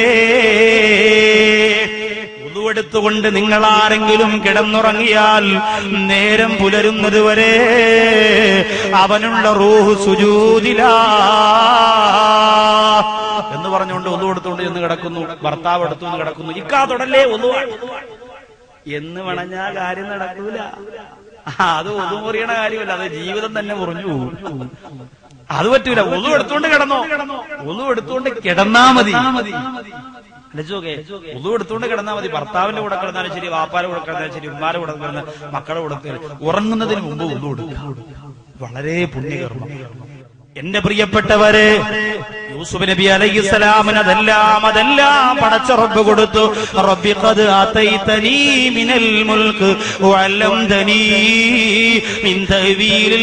[SPEAKER 1] എടുത്തുകൊണ്ട് നിങ്ങൾ ആരെങ്കിലും കിടന്നുറങ്ങിയാൽ നേരം പുലരുന്നത് വരെ അവനുള്ള റൂഹ് സുജൂദിലാ എന്ന് പറഞ്ഞുകൊണ്ട് ഒന്നു എടുത്തുകൊണ്ട് ചെന്ന് കിടക്കുന്നു. ഭർത്താവ് എടുത്തുകൊണ്ട് കിടക്കുന്നു. ഇക്കാ തൊടല്ലേ ഒന്നു എന്ന് പറഞ്ഞാൽ കാര്യം നടക്കൂല. അത് ഒതു മുറിയണ കാര്യമല്ല, അത് ജീവിതം തന്നെ മുറിഞ്ഞു പോകും. അത് പറ്റൂല. ഒന്നു എടുത്തുകൊണ്ട് കിടന്നോ, ഒന്നു എടുത്തുകൊണ്ട് കിടന്നാ മതി. ഒതു എടുത്തുകൊണ്ട് കിടന്നാൽ മതി. ഭർത്താവിന്റെ കൂടെ കിടന്നാലും ശരി, വാപ്പാന്റെ കൂടെ കിടന്നാലും ശരി, ഉമ്മാരെ കൂടെ കിടന്ന മക്കളുടെ കൂടെ ഉറങ്ങുന്നതിന് മുമ്പ് ഒതു കൊടുക്കുക. വളരെ പുണ്യകർമ്മം. എന്റെ പ്രിയപ്പെട്ടവരെ, യൂസുഫ് നബി അലൈഹിസ്സലാമിന് അതെല്ലാം പടച്ച റബ്ബ് കൊടുത്തു. റബ്ബി ഖദ് ആതൈതനീ മിനൽ മുൽക്ക് വഅല്ലംതനീ മിൻ തഅ്വീലിൽ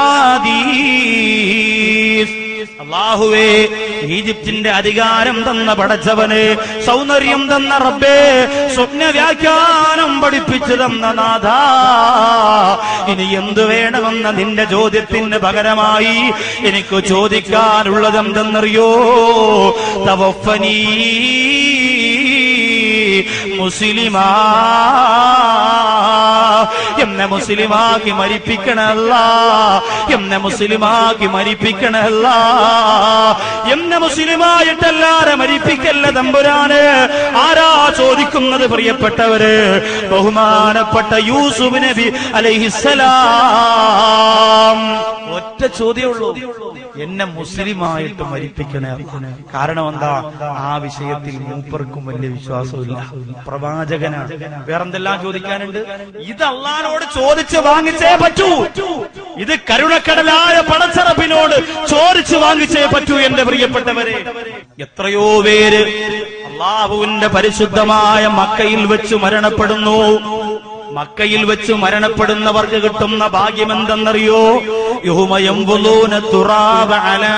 [SPEAKER 1] അഹാദീസ്. അല്ലാഹുവേ, ഈജിപ്തിന്റെ അധികാരം തന്ന പടച്ചവനെ, സൗന്ദര്യം തന്ന റബ്ബേ, സ്വപ്ന വ്യാഖ്യാനം പഠിപ്പിച്ചു തന്ന നാഥാ, ഇനി എന്തു വേണമെന്ന നിന്റെ ചോദ്യത്തിന് പകരമായി എനിക്ക് ചോദിക്കാനുള്ളത് എന്തെന്നറിയോ? തവഫനീ മുസ്ലിമാ, എന്നെ മുസ്ലിമാക്കി മരിപ്പിക്കണല്ല, എന്നെ മുസ്ലിമാക്കി മരിപ്പിക്കണല്ല, എന്നെ മുസ്ലിമായിട്ടല്ലാതെ മരിപ്പിക്കല്ല തമ്പുരാന്. ആരാ ചോദിക്കുന്നത്? പ്രിയപ്പെട്ടവര്, ബഹുമാനപ്പെട്ട യൂസുഫ് നബി അലൈഹിസ്സലാം. ഒറ്റ ചോദ്യമുള്ളൂ, എന്നെ മുസ്ലിമായിട്ട് മരിപ്പിക്കണേ. കാരണം എന്താ? ആ വിഷയത്തിൽ മൂപ്പർക്കും വലിയ വിശ്വാസമില്ല. പ്രവാചകനാണ്. വേറെന്തെല്ലാം ചോദിക്കാനുണ്ട്? ഇത് അള്ളാഹുവോട് ചോദിച്ച് വാങ്ങിച്ചേ പറ്റൂ. ഇത് കരുണക്കടലായ പടച്ചറബിനോട് ചോദിച്ച് വാങ്ങിച്ചേ പറ്റൂ. എന്റെ പ്രിയപ്പെട്ടവരെ, എത്രയോ പേര് അള്ളാഹുവിന്റെ പരിശുദ്ധമായ മക്കയിൽ വെച്ച് മരണപ്പെടുന്നു. മക്കയിൽ വെച്ച് മരണപ്പെടുന്നവർക്ക് കിട്ടുന്ന ഭാഗ്യം എന്തെന്നറിയോ? യൗമയംബുലൂന തുറാബ അലാ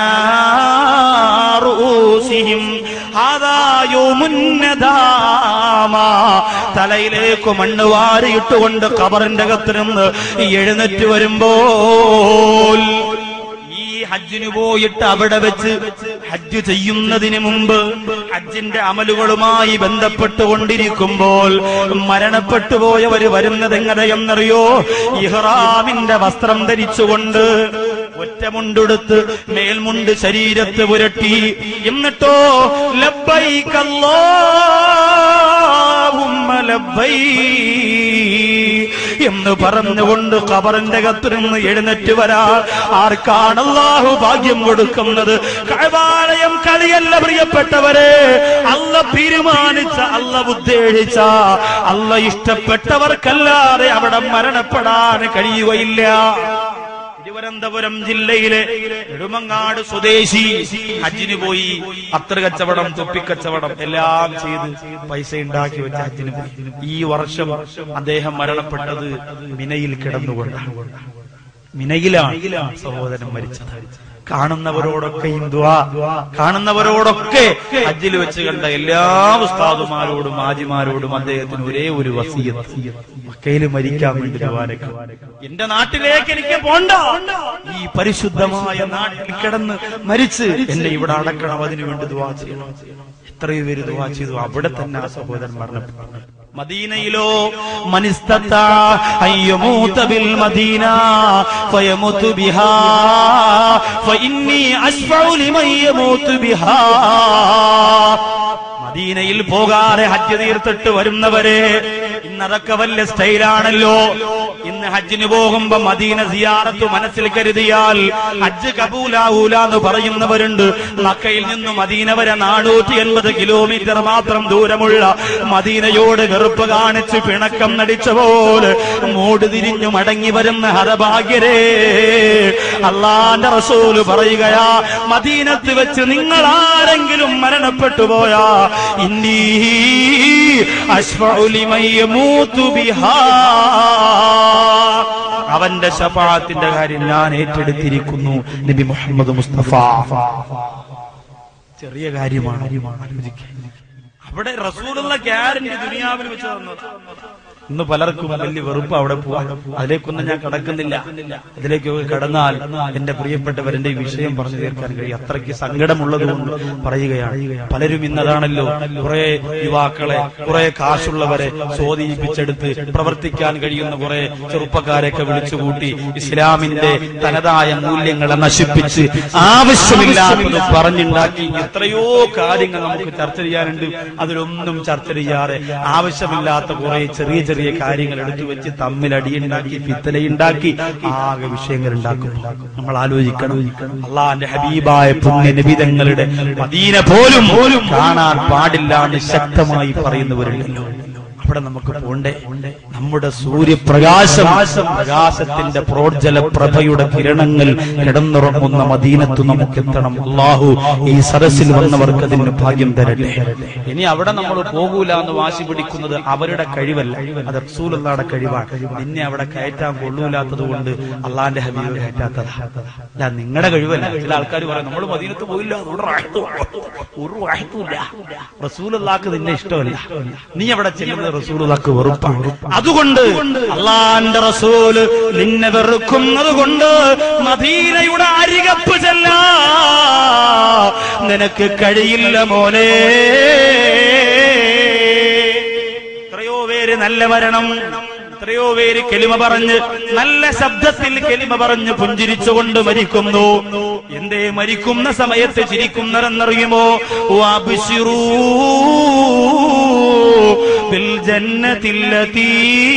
[SPEAKER 1] റൂസിഹിം ഹാദാ യൗമുൻ നദാമ. തലയിലേക്ക് മണ്ണ് വാരിയിട്ടുകൊണ്ട് ഖബറിന്റെ അകത്ത് നിന്ന് എഴുന്നേറ്റ് വരുമ്പോൾ, ഹജ്ജിന് പോയിട്ട് അവിടെ വെച്ച് ഹജ്ജ് ചെയ്യുന്നതിന് മുമ്പ് ഹജ്ജിന്റെ അമലുകളുമായി ബന്ധപ്പെട്ടുകൊണ്ടിരിക്കുമ്പോൾ മരണപ്പെട്ടു പോയവര് വരുന്നത് എങ്ങനെയെന്നറിയോ? ഇഹ്റാമിന്റെ വസ്ത്രം ധരിച്ചുകൊണ്ട് ഒറ്റമുണ്ടെടുത്ത് മേൽമുണ്ട് ശരീരത്ത് പുരട്ടി, എന്നിട്ടോ ലബ്ബൈക അല്ലാഹുമ്മ ലബ്ബൈക് എന്ന് പറഞ്ഞുകൊണ്ട് ഖബറിന്റെ അകത്ത് നിന്ന് എഴുന്നേറ്റ് വരാൻ ആർക്കാണ് അല്ലാഹു ഭാഗ്യം കൊടുക്കുന്നത്? കഅബാലയം കളിയല്ല പ്രിയപ്പെട്ടവരെ. അല്ലാഹ് തീരുമാനിച്ച, അല്ലാഹ് ഉദ്ദേശിച്ച, അല്ലാഹ് ഇഷ്ടപ്പെട്ടവർക്കല്ലാതെ അവിടെ മരണപ്പെടാൻ കഴിയുകയില്ല. തിരുവനന്തപുരം ജില്ലയിലെ നെടുമങ്ങാട് സ്വദേശി ഹജ്ജിന് പോയി. അത്ര കച്ചവടം, തൊപ്പിക്കച്ചവടം എല്ലാം ചെയ്ത് പൈസ ഉണ്ടാക്കി വെച്ച ഹജ്ജിന് പോയി. ഈ വർഷം അദ്ദേഹം മരണപ്പെട്ടത് മിനയിൽ കിടന്നുകൊണ്ടാണ്. മിനയിലാണ് സഹോദരൻ മരിച്ചത്. കാണുന്നവരോടൊക്കെയും ദുആ, കാണുന്നവരോടൊക്കെ ഹജ്ജിൽ വെച്ച് കണ്ട എല്ലാ ഉസ്താദുമാരോടും ഹാജിമാരോടും അദ്ദേഹത്തിന് ഒരേ ഒരു വസിയത്ത്, മക്കയിൽ മരിക്കാൻ വേണ്ടി ദുആരക്കുക. എന്റെ നാട്ടിലേക്ക് എനിക്ക് പോണ്ട, ഈ പരിശുദ്ധമായ നാട്ടിൽ കിടന്ന് മരിച്ച് എന്നെ ഇവിടെ അടക്കണം, അതിനു വേണ്ടി ദുആ ചെയ്യണം. എത്രയോ പേര് ദുആ ചെയ്തു. അവിടെ തന്നെ ആ സഹോദരൻ മരണപ്പെട്ടു. മദീനയിലോ മനിസ്തത്താ അയ്യമൂത ബിൽ മദീന ഫയമുതു ബിഹാ ഫഇന്നി അശ്ഫഉ ലിമൻ യമൂതു ബിഹാ. മദീനയിൽ പോകാതെ ഹജ്ജ് തീർത്തിട്ട് വരുന്നവരെ, ഇന്നതൊക്കെ വലിയ സ്റ്റൈലാണല്ലോ. ഇന്ന് ഹജ്ജിന് പോകുമ്പോ മദീന സിയാറത്ത് മനസ്സിൽ കരുതിയാൽ ഹജ്ജ് കബൂലാവൂല എന്ന് പറയുന്നവരുണ്ട്. മക്കയിൽ നിന്ന് മദീന വരെ 480 കിലോമീറ്റർ മാത്രം ദൂരമുള്ള മദീനയോട് വെറുപ്പ് കാണിച്ച് പിണക്കം നടിച്ച പോലെ മൂട് തിരിഞ്ഞു മടങ്ങി വരുന്ന ഹതഭാഗ്യരേ, അല്ലാഹുവിന്റെ റസൂല് പറയുകയാ, മദീനത്ത് വെച്ച് നിങ്ങൾ ആരെങ്കിലും മരണപ്പെട്ടു പോയാ ഇന്നി അശ്ഫഉ ലിമൻ യമൂതു ബിഹാ, അവന്റെ ശഫാഅത്തിന്റെ കാര്യം ഞാൻ ഏറ്റെടുത്തിരിക്കുന്നു. നബി മുഹമ്മദ് മുസ്തഫ. ചെറിയ കാര്യമാണ്. അവിടെ റസൂലുള്ള ഗ്യാരണ്ടി ദുനിയാവിൽ വെച്ച് തന്നത്. ഇന്ന് പലർക്കും വലിയ വെറുപ്പ് അവിടെ പോവാ. അതിലേക്കൊന്നും ഞാൻ കടക്കുന്നില്ല. അതിലേക്ക് കടന്നാൽ എന്റെ പ്രിയപ്പെട്ടവരെന്റെ ഈ വിഷയം പറഞ്ഞു തീർക്കാൻ കഴിയും. അത്രയ്ക്ക് സങ്കടമുള്ളതുകൊണ്ട് പറയുകയാണ്. പലരും ഇന്നതാണല്ലോ കുറെ യുവാക്കളെ, കുറെ കാശുള്ളവരെ സ്വാധീനിപ്പിച്ചെടുത്ത് പ്രവർത്തിക്കാൻ കഴിയുന്ന കുറെ ചെറുപ്പക്കാരെയൊക്കെ വിളിച്ചുകൂട്ടി ഇസ്ലാമിന്റെ തനതായ മൂല്യങ്ങളെ നശിപ്പിച്ച് ആവശ്യമില്ലാത്തത് പറഞ്ഞുണ്ടാക്കി എത്രയോ കാര്യങ്ങൾ നമുക്ക് ചർച്ച ചെയ്യാനുണ്ട്. അതിലൊന്നും ചർച്ച ചെയ്യാതെ ആവശ്യമില്ലാത്ത കുറെ ചെറിയ ചെറിയ കാര്യങ്ങൾ എടുത്തു വെച്ച് തമ്മിൽ അടിയുണ്ടാക്കി ഫിത്തനയുണ്ടാക്കി ആകെ വിഷയങ്ങൾ ഉണ്ടാക്കും. നമ്മൾ ആലോചിക്കണം, അള്ളാന്റെ ഹബീബായ പുണ്യ നബി തങ്ങളുടെ മദീന പോലും കാണാൻ പാടില്ല എന്ന് ശക്തമായി പറയുന്നവരുണ്ടല്ലോ. അവിടെ നമുക്ക് പോണ്ടേ? നമ്മുടെ പ്രകാശത്തിന്റെ പ്രോജ്വല പ്രഭയുടെ കിരണങ്ങൾ കിടന്നുറങ്ങുന്ന മദീനത്തു നമുക്ക് എത്തണം. അല്ലാഹു ഈ സദസ്സിൽ വന്നവർക്ക് അതിന് ഭാഗ്യം തരട്ടെ. ഇനി അവിടെ നമ്മൾ പോകൂല എന്ന് വാശി പിടിക്കുന്നത് അവരുടെ കഴിവല്ല, അത് റസൂലുള്ളാഹിയുടെ കഴിവാണ്. നിന്നെ അവിടെ കയറ്റാൻ കൊള്ളൂലാത്തത് കൊണ്ട് അള്ളാന്റെ ഹബീബ് കയറ്റാത്തതാ, അല്ല നിങ്ങളുടെ കഴിവല്ല. ചില ആൾക്കാർ പറയും നമ്മൾ മദീനത്ത് പോയില്ല, ഒരു വാഹത്തുമില്ല, റസൂലുള്ളാഹിക്ക് നിന്നെ ഇഷ്ടമല്ല, നീ അവിടെ ചെല്ലുന്നത് റസൂലുള്ളാഹിക്ക് വെറുപ്പാണ്. അതുകൊണ്ട് അല്ലാഹുവിന്റെ റസൂല് നിന്നെ വെറുക്കുന്നത് കൊണ്ട് മദീനയുടെ അരികപ്പ് ചെല്ലാ നിനക്ക് കഴിയില്ല മോനെ. എത്രയോ പേര് നല്ല മരണം, എത്രയോ പേര് കെലിമ പറഞ്ഞ് നല്ല ശബ്ദത്തിൽ കെലിമ പറഞ്ഞ് പുഞ്ചിരിച്ചുകൊണ്ട് മരിക്കുന്നു. എന്തേ മരിക്കുന്ന സമയത്ത് ചിരിക്കുന്നവരെന്നറിയുമോ? വഅബ്ശിറൂ ബിൽ ജന്നത്തില്ലതീ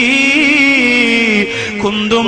[SPEAKER 1] കുന്തും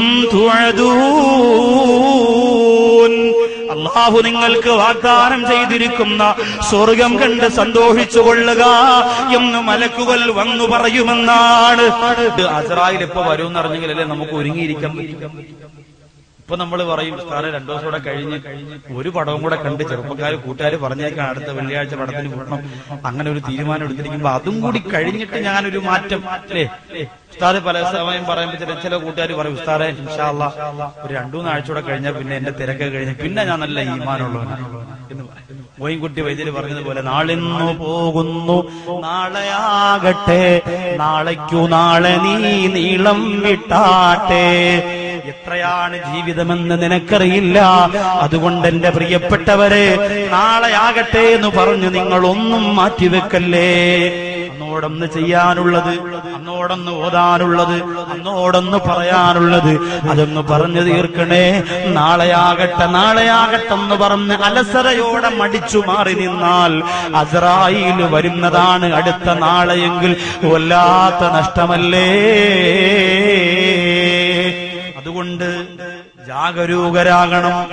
[SPEAKER 1] തുഅദൂൻ. അല്ലാഹു നിങ്ങൾക്ക് വാഗ്ദാനം ചെയ്തിരിക്കുന്ന സ്വർഗം കണ്ട് സന്തോഷിച്ചു കൊള്ളുക എന്ന് മലക്കുകൾ വന്നു പറയുമെന്നാണ്. അസ്രായിൽ ഇപ്പൊ വരുമെന്ന് അറിഞ്ഞെങ്കിലല്ലേ നമുക്ക് ഒരുങ്ങിയിരിക്കാൻ പറ്റും. ഇപ്പൊ നമ്മൾ പറയും സാറേ 2 ദിവസം കൂടെ കഴിഞ്ഞ് ഒരു പടവും കൂടെ കണ്ട് ചെറുപ്പക്കാര് കൂട്ടുകാർ പറഞ്ഞേക്കാൻ അടുത്ത വെള്ളിയാഴ്ച പടത്തിന് പോകണം, അങ്ങനെ ഒരു തീരുമാനം എടുത്തിരിക്കുമ്പോ അതും കൂടി കഴിഞ്ഞിട്ട് ഞാനൊരു മാറ്റം അല്ലേ. ഉസ്താദ് പല സമയം പറയുമ്പോൾ ചില കൂട്ടുകാർ പറയും ഉസ്താദെ ഇൻഷാ അല്ലാഹ് ഒരു 2-3 ആഴ്ച കൂടെ കഴിഞ്ഞാൽ പിന്നെ എന്റെ തിരക്ക് കഴിഞ്ഞ് പിന്നെ ഞാൻ നല്ല ഈമാനുള്ളവനാണ് എന്ന് പറയും. മോയിൻകുട്ടി വൈദ്യര് പറഞ്ഞതുപോലെ നാളിന്നു പോകുന്നു നാളെയാകട്ടെ, നാളേക്കു നാളെ നീ നീളം വിട്ടാട്ടെ. എത്രയാണ് ജീവിതമെന്ന് നിനക്കറിയില്ല. അതുകൊണ്ട് എന്റെ പ്രിയപ്പെട്ടവരെ, നാളെയാകട്ടെ എന്ന് പറഞ്ഞു നിങ്ങളൊന്നും മാറ്റിവെക്കല്ലേ. അന്നോടൊന്ന് ചെയ്യാനുള്ളത്, അന്നോടൊന്ന് ഓതാനുള്ളത്, അന്നോടൊന്ന് പറയാനുള്ളത് അതൊന്ന് പറഞ്ഞു തീർക്കണേ. നാളെയാകട്ടെ നാളെയാകട്ടെ എന്ന് പറഞ്ഞ് അലസരയോടെ മടിച്ചു മാറി നിന്നാൽ അസ്രായീൽ വരുന്നതാണ് അടുത്ത നാളെയെങ്കിൽ വല്ലാത്ത നഷ്ടമല്ലേ. അതുകൊണ്ട് ജാഗരൂകരാകണം.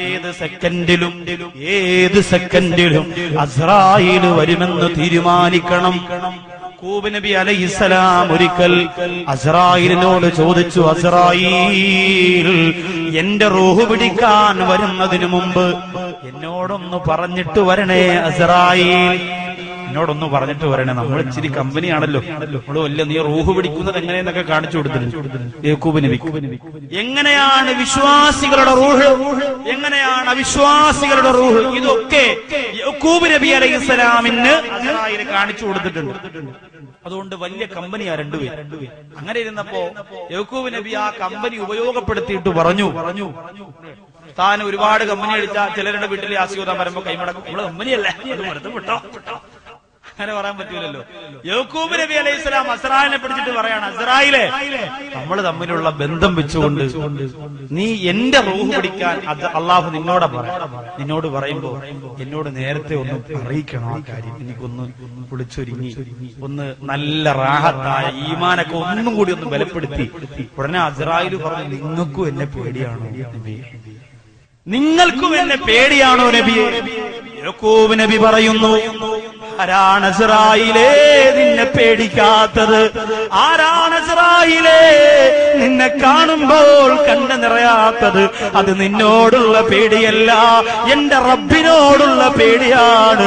[SPEAKER 1] ഏത് സെക്കൻഡിലും അസ്രായീൽ വരുമെന്ന് തീരുമാനിക്കണം. യാക്കൂബ് നബി അലൈഹിസ്സലാം ഒരിക്കൽ അസ്രായീലിനോട് ചോദിച്ചു, അസ്രായീൽ എന്റെ റൂഹ് പിടിക്കാൻ വരുന്നതിന് മുമ്പ് എന്നോടൊന്ന് പറഞ്ഞിട്ട് വരണേ അസ്രായീൽ, എന്നോടൊന്ന് പറഞ്ഞിട്ട് വരണേ. നമ്മൾ ഇച്ചിരി കമ്പനിയാണല്ലോ, നമ്മള് വല്ല നീ റൂഹ് പിടിക്കുന്നത് എങ്ങനെയെന്നൊക്കെ കാണിച്ചു കൊടുത്തിട്ടുണ്ട് യാക്കൂബ് നബി. എങ്ങനെയാണ് വിശ്വാസികളുടെ റൂഹ്, എങ്ങനെയാണ് അവിശ്വാസികളുടെ റൂഹ്, ഇതൊക്കെ യാക്കൂബ് നബി അലൈഹിസ്സലാമിന് അസ്രായീൽ കാണിച്ചു കൊടുത്തിട്ടുണ്ട്. അതുകൊണ്ട് വലിയ കമ്പനിയാ രണ്ടുപേർ. അങ്ങനെ ഇരുന്നപ്പോ യാക്കൂബ് നബി ആ കമ്പനി ഉപയോഗപ്പെടുത്തിയിട്ട് പറഞ്ഞു, താൻ ഒരുപാട് കമ്പനി അടിച്ച ചിലരുടെ വീട്ടിൽ ആശീർവാദം വരുമ്പോ കൈമടക്കും, നമ്മള് കമ്പനിയല്ലേ വിട്ടോ. അങ്ങനെ പറയാൻ പറ്റൂലല്ലോ. യാക്കൂബ് നബി അലൈഹിസ്സലാം അസ്രായിലിനെ പിടിച്ചിട്ട് പറയാണ്, അസ്രായിലെ, നമ്മൾ തമ്മിലുള്ള ബന്ധം വെച്ചുകൊണ്ട് നീ എന്റെ റൂഹ് പിടിക്കാൻ അള്ളാഹു നിന്നോട് പറയുമ്പോ എന്നോട് നേരത്തെ ഒന്ന് അറിയിക്കണം ആ കാര്യം. എനിക്കൊന്ന് കുളിച്ചൊരുങ്ങി ഒന്ന് നല്ല റാഹത്തായ ഈമാനൊക്കെ ഒന്നും കൂടി ഒന്ന് ബലപ്പെടുത്തി. ഉടനെ അസ്രായിൽ പറഞ്ഞു, നിങ്ങൾക്കും എന്നെ പേടിയാണോ നബി? നിങ്ങൾക്കും എന്നെ പേടിയാണോ നബിയെ? യാക്കൂബ് നബി പറയുന്നു, ആരാണ് അസ്രായിലേ നിന്നെ പേടിക്കാത്തത്? ആരാണ് അസ്രായിലേ നിന്നെ കാണുമ്പോൾ കണ്ണ് നിറയാത്തത്? അത് നിന്നോടുള്ള പേടിയല്ല, എന്റെ റബ്ബിനോടുള്ള പേടിയാണ്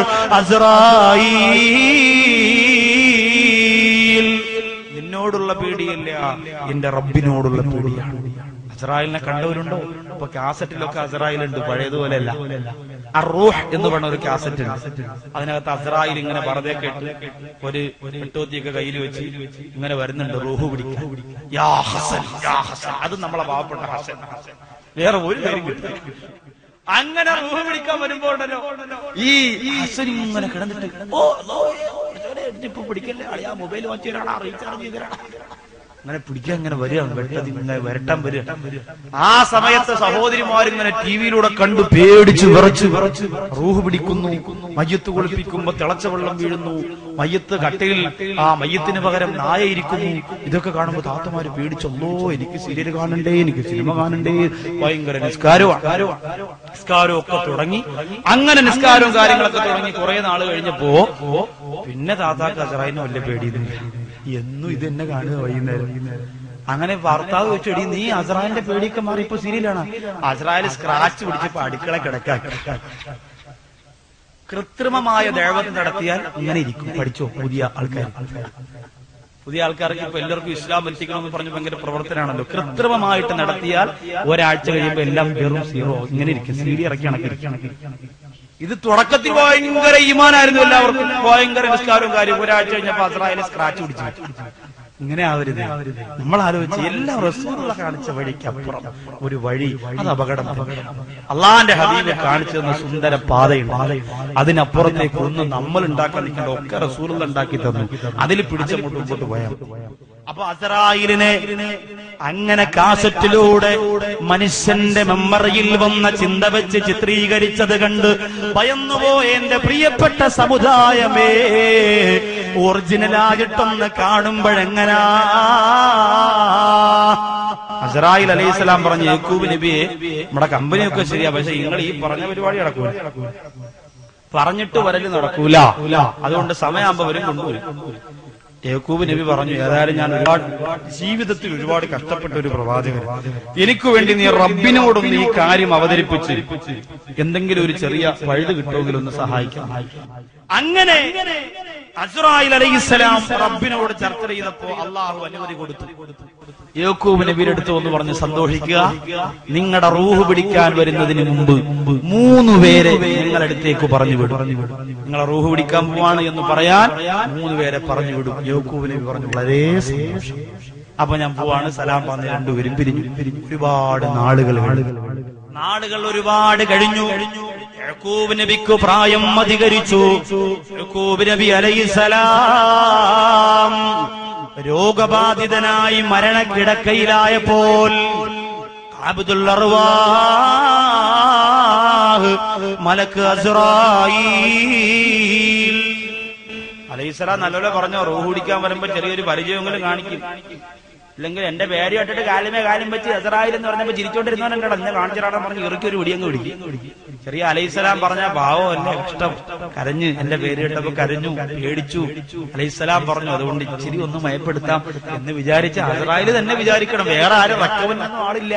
[SPEAKER 1] അസ്രായീൽ. നിന്നോടുള്ള പേടിയല്ല, എന്റെ റബ്ബിനോടുള്ള പേടിയാണ്. അസ്രായിലിനെ കണ്ടവരുണ്ടോ? ഇപ്പൊ കാസറ്റിലൊക്കെ അസ്രായിലുണ്ട്, പഴയതുപോലെയല്ല. അറൂഹ് എന്ന് പറഞ്ഞ ഒരു കാസറ്റ് ഉണ്ട്. അതിനകത്ത് അസ്രായിൽ ഇങ്ങനെ വെറുതെ കേട്ട് ഒരു വെട്ടോത്തിയൊക്കെ കയ്യിൽ വെച്ച് ഇങ്ങനെ വരുന്നുണ്ട്, റൂഹ് പിടിക്കാൻ. യാ ഹസൻ, യാ ഹസൻ. അത് നമ്മളെ പാവപ്പെട്ട ഹസൻ, വേറെ ഒരു കാര്യം കിട്ടും. അങ്ങനെ റൂഹ് പിടിക്കാൻ വരുമ്പോണ്ടല്ലോ ഈ ഹസൻ ഇങ്ങനെ കിടന്നിട്ട്, ഇപ്പൊ പിടിക്കല്ലേ അളിയാ, മൊബൈൽ മാറ്റി വരാടാ, റീചാർജ് ചെയ്തരാടാ, അങ്ങനെ പിടിക്കാൻ ഇങ്ങനെ വരികയാണ്, വരട്ടാൻ വരിക. ആ സമയത്ത് സഹോദരിമാരിങ്ങനെ ടി വിയിലൂടെ കണ്ടു പേടിച്ചു വിറച്ചു റൂഹ് പിടിക്കുന്നു. മയ്യത്ത് കുളിപ്പിക്കുമ്പോ തിളച്ച വെള്ളം വീഴുന്നു, മയ്യത്ത് കട്ടയിൽ, ആ മയ്യത്തിന് പകരം നായ ഇരിക്കുന്നു. ഇതൊക്കെ കാണുമ്പോ താത്തമാര് പേടിച്ചല്ലോ, എനിക്ക് സീരിയൽ കാണണ്ടേ, എനിക്ക് സിനിമ കാണണ്ടേ, ഭയങ്കര നിസ്കാരവും ഒക്കെ തുടങ്ങി. അങ്ങനെ നിസ്കാരവും കാര്യങ്ങളൊക്കെ തുടങ്ങി. കുറെ നാള് കഴിഞ്ഞപ്പോ പിന്നെ താത്താക്ക് അസ്രായിലിനെ വല്ല പേടിയുന്നില്ല. എന്നും ഇത് തന്നെ കാണുക വൈകുന്നേരം. അങ്ങനെ ഭർത്താവ് വെച്ചെടി, നീ അസ്രായിലിന്റെ പേടിയൊക്കെ മാറി, ഇപ്പൊ സീരിയലാണ്. അസ്രായിൽ സ്ക്രാച്ച് പിടിച്ചപ്പോ അടുക്കള കിടക്കാൻ. കൃത്രിമമായ ദൈവം നടത്തിയാൽ ഇങ്ങനെ ഇരിക്കും. പഠിച്ചോ പുതിയ ആൾക്കാർക്ക് ഇപ്പൊ എല്ലാവർക്കും ഇസ്ലാം എത്തിക്കണമെന്ന് പറഞ്ഞ് ഭയങ്കര പ്രവർത്തനമാണല്ലോ. കൃത്രിമമായിട്ട് നടത്തിയാൽ ഒരാഴ്ച കഴിയുമ്പോ എല്ലാം വെറും സീറോ ഇങ്ങനെ ഇരിക്കും, സീഡി ഇറക്കി. ഇത് തുടക്കത്തിൽ ഭയങ്കര ഈമാനായിരുന്നു എല്ലാവർക്കും, ഭയങ്കര നിസ്കാരവും കാര്യം. ഒരാഴ്ച കഴിഞ്ഞപ്പോ അസ്രായിലെ സ്ക്രാച്ച് പിടിച്ചു. ഇങ്ങനെ ആവരുത്. നമ്മൾ ആലോചിച്ച് എല്ലാം റസൂലുള്ള കാണിച്ച വഴിക്കപ്പുറം ഒരു വഴി, അത് അപകടം. അള്ളാന്റെ ഹബീബ് കാണിച്ചു തന്ന സുന്ദര പാതയുണ്ട്, അതിനപ്പുറത്തേക്ക് ഒന്നും നമ്മൾ ഉണ്ടാക്കാൻ നിൽക്കേണ്ട, ഒക്കെ റസൂലുള്ള ഉണ്ടാക്കി തന്നു. അതിൽ പിടിച്ചങ്ങോട്ട് മുമ്പോട്ട് പോയാൽ. അപ്പൊ അസ്രായിലിനെ അങ്ങനെ കാസറ്റിലൂടെ മനുഷ്യന്റെ മെമ്മറിയിൽ വന്ന ചിന്ത വെച്ച് ചിത്രീകരിച്ചത് കണ്ട് ഭയന്നുപോയ എന്റെ പ്രിയപ്പെട്ട സമുദായമേ, ഒറിജിനലായിട്ടൊന്ന് കാണുമ്പോഴെങ്ങനാ? അസ്രായിൽ അലൈഹിസ്സലാം പറഞ്ഞു, യാക്കൂബ് നബിയെ, നമ്മുടെ കമ്പനിയൊക്കെ ശരിയാ, പക്ഷെ നിങ്ങൾ ഈ പറഞ്ഞ പരിപാടി നടക്കൂല, പറഞ്ഞിട്ട് വരല് നടക്കൂല, അതുകൊണ്ട് സമയമാകുമ്പോ വരും കൊണ്ടുവരും. യാക്കൂബ് നബി പറഞ്ഞു, ഏതായാലും ഞാൻ ജീവിതത്തിൽ ഒരുപാട് കഷ്ടപ്പെട്ട ഒരു പ്രവാചകൻ, എനിക്ക് വേണ്ടി നീ റബ്ബിനോടൊന്ന് ഈ കാര്യം അവതരിപ്പിച്ച് എന്തെങ്കിലും ഒരു ചെറിയ വഴുത് കിട്ടുമെങ്കിൽ ഒന്ന് സഹായിക്കാം. അങ്ങനെ അസ്രായിൽ അലൈഹിസ്സലാം റബ്ബിനോട് ചർച്ച ചെയ്തപ്പോ അള്ളാഹു അനുമതി കൊടുത്തു. യാക്കൂബ് നബിയുടെ അടുത്ത് ഒന്ന് പറഞ്ഞു, സന്തോഷിക്കുക, നിങ്ങളുടെ റൂഹ് പിടിക്കാൻ വരുന്നതിന് മുമ്പ് 3 പേരെ നിങ്ങളടുത്തേക്ക് പറഞ്ഞു വിടും. നിങ്ങളെ റൂഹ് പിടിക്കാൻ പോവാണ് എന്ന് പറയാൻ 3 പേരെ പറഞ്ഞു വിടും. യാക്കൂബ് നബി പറഞ്ഞു, വളരെ സന്തോഷം. അപ്പൊ ഞാൻ പോവാണ്, സലാം പറഞ്ഞ് രണ്ടുപേരും പിരിഞ്ഞു. ഒരുപാട് നാളുകൾ ഒരുപാട് കഴിഞ്ഞു. യാക്കൂബ് നബിക്ക് പ്രായം അധികരിച്ചു. യാക്കൂബ് നബി അലൈഹിസ്സലാം രോഗബാധിതനായി മരണക്കിടക്കയിലായപ്പോൾ അബ്ദുൽ അർവാഹ് മലക്ക് അസ്രായീൽ അലൈഹിസ്സലാം നല്ലപോലെ പറഞ്ഞോ, റൂഹ് പിടിക്കാൻ വരുമ്പോ ചെറിയൊരു പരിചയമെങ്കിലും കാണിക്കും, ഇല്ലെങ്കിൽ എന്റെ പേര് കേട്ടിട്ട് കാലും വെച്ച് അസ്രായീൽ എന്ന് പറഞ്ഞപ്പോ ചിരിച്ചോണ്ടിരുന്നവനെ കണ്ട എന്നെ കാണിച്ചിടാൻ പറഞ്ഞ് ഇറുക്കി ഒരു പിടിയങ്ങ് പിടിക്കും. ചെറിയ അലൈഹിസ്സലാം പറഞ്ഞ ഭാവം എന്നെ ഇഷ്ടം, കരഞ്ഞ്, എന്റെ പേര് കേട്ടപ്പോ കരഞ്ഞു, പേടിച്ചു. അലൈഹിസ്സലാം പറഞ്ഞു, അതുകൊണ്ട് ഇച്ചിരി ഒന്ന് മയപ്പെടുത്താം എന്ന് വിചാരിച്ച അസ്രായീൽ തന്നെ വിചാരിക്കണം, വേറെ ആരും റക്കവനൊന്നും ആളില്ല.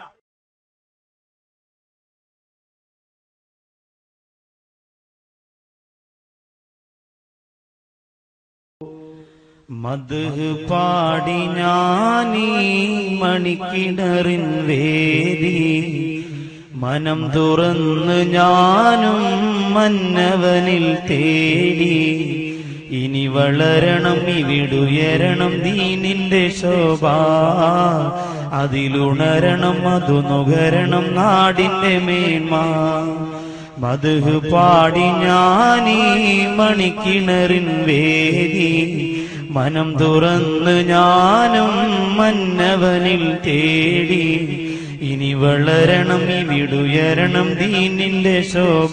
[SPEAKER 1] മദ്ഹ് പാടി ഞാനീ മണിക്കിണറിൻ വേദി, മനം തുറന്ന് ഞാനും മന്നവനിൽ തേടി. ഇനി വളരണം ഇവിടുയരണം ദീനിന്റെ ശോഭ, അതിലുണരണം അതു നുകരണം നാടിന്റെ മേന്മ. മദ്ഹ് പാടി ഞാനീ മണിക്കിണറിൻ വേദി മനം തുറന്ന് ഞാനും മന്നവനിൽ തേടി ഇനി വളരണം ഇവിടുയരണം ദീനിന്റെ ശോഭ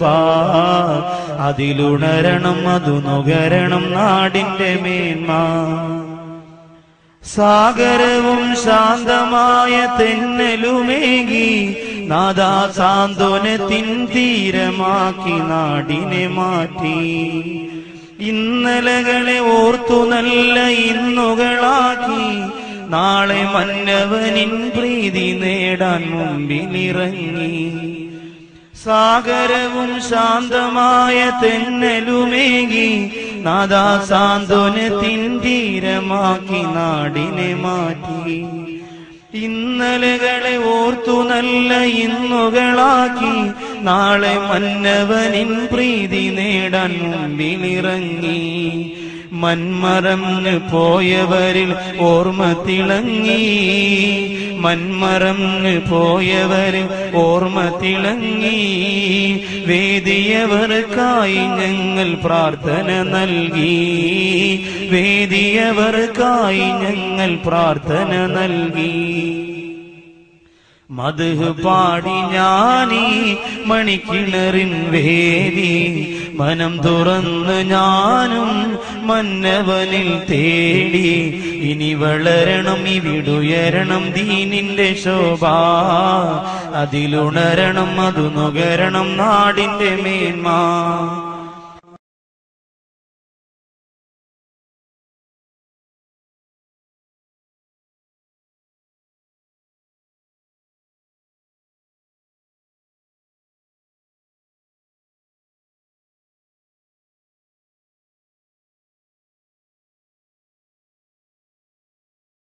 [SPEAKER 1] അതിലുണരണം അതു നുകരണം നാടിന്റെ മേന്മ സാഗരവും ശാന്തമായ തെന്നലുമേകി നാദാ സാന്ത്വനത്തിൻ തീരമാക്കി നാടിനെ മാറ്റി ഇന്നലകളെ ഓർത്തു നല്ല ഇന്നുകളാക്കി നാളെ മന്നവനിൻ പ്രീതി നേടാൻ മുമ്പിലിറങ്ങി സാഗരവും ശാന്തമായ തെന്നലുമേകി നാദാ സാന്ത്വനത്തിൻ തീരമാക്കി നാടിനെ മാറ്റി ഇന്നലകളെ ഓർത്തു നല്ല ഇന്നുകളാക്കി നാളെ മന്നവനിൻ പ്രീതി നേടാൻ മുമ്പിലിറങ്ങി മന്മറന്ന് പോയവരിൽ ഓർമ്മ തിളങ്ങി മന്മറന്ന് പോയവരിൽ ഓർമ്മ തിളങ്ങി വേദിയവർക്കായി ഞങ്ങൾ പ്രാർത്ഥന നൽകി വേദിയവർക്കായി ഞങ്ങൾ പ്രാർത്ഥന നൽകി മദ്ഹ് പാടി ഞാനീ മണിക്കിണറിൻ വേദി മനം തുറന്ന് ഞാനും മന്നവനിൽ തേടി ഇനി വളരണം ഇവിടുയരണം ദീനിന്റെ ശോഭ അതിലുണരണം അതു നുകരണം നാടിന്റെ മേന്മ